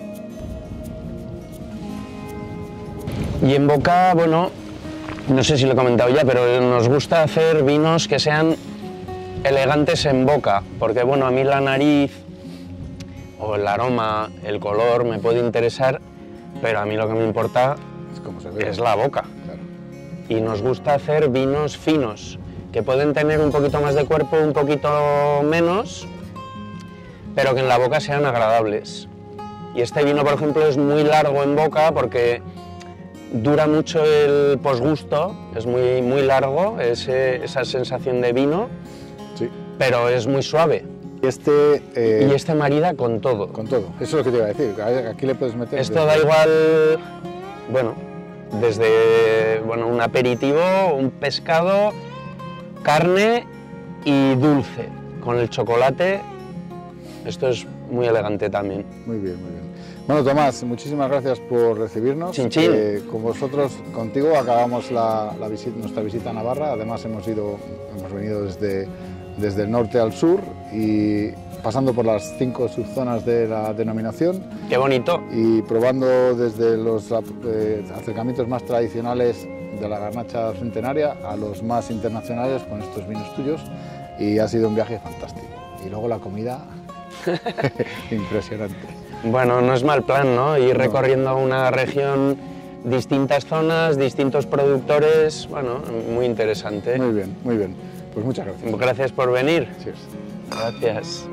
Y en boca, bueno, no sé si lo he comentado ya, pero nos gusta hacer vinos que sean elegantes en boca, porque bueno, a mí la nariz o el aroma, el color me puede interesar, pero a mí lo que me importa es, cómo se ve. es la boca. Claro. Y nos gusta hacer vinos finos, que pueden tener un poquito más de cuerpo, un poquito menos, pero que en la boca sean agradables. Y este vino, por ejemplo, es muy largo en boca porque dura mucho el posgusto, es muy, muy largo, ese, esa sensación de vino, sí. pero es muy suave. Y este, eh, y este marida con todo. Con todo, eso es lo que te iba a decir, aquí le puedes meter... Esto da igual, bueno, desde bueno, un aperitivo, un pescado, carne y dulce. Con el chocolate, esto es muy elegante también. Muy bien, muy bien. Bueno, Tomás, muchísimas gracias por recibirnos. Chin, chin. Eh, con vosotros, contigo, acabamos la, la visita, nuestra visita a Navarra. Además, hemos, ido, hemos venido desde, desde el norte al sur y pasando por las cinco subzonas de la denominación. ¡Qué bonito! Y probando desde los eh, acercamientos más tradicionales de la garnacha centenaria a los más internacionales con estos vinos tuyos. Y ha sido un viaje fantástico. Y luego la comida, impresionante. Bueno, no es mal plan, ¿no? Ir recorriendo una región, distintas zonas, distintos productores, bueno, muy interesante. Muy bien, muy bien. Pues muchas gracias. Gracias por venir. Cheers. Gracias.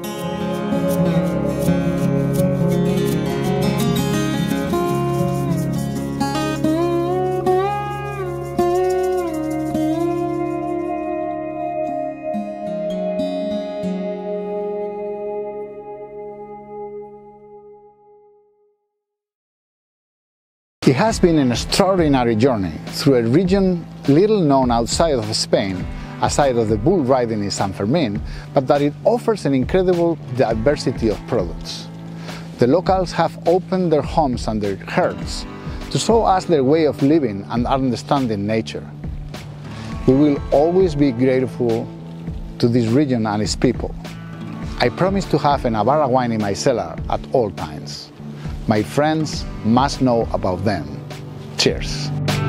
It has been an extraordinary journey through a region little known outside of Spain, aside of the bull riding in San Fermin, but that it offers an incredible diversity of products. The locals have opened their homes and their hearts to show us their way of living and understanding nature. We will always be grateful to this region and its people. I promise to have a Navarra wine in my cellar at all times. My friends must know about them. Cheers.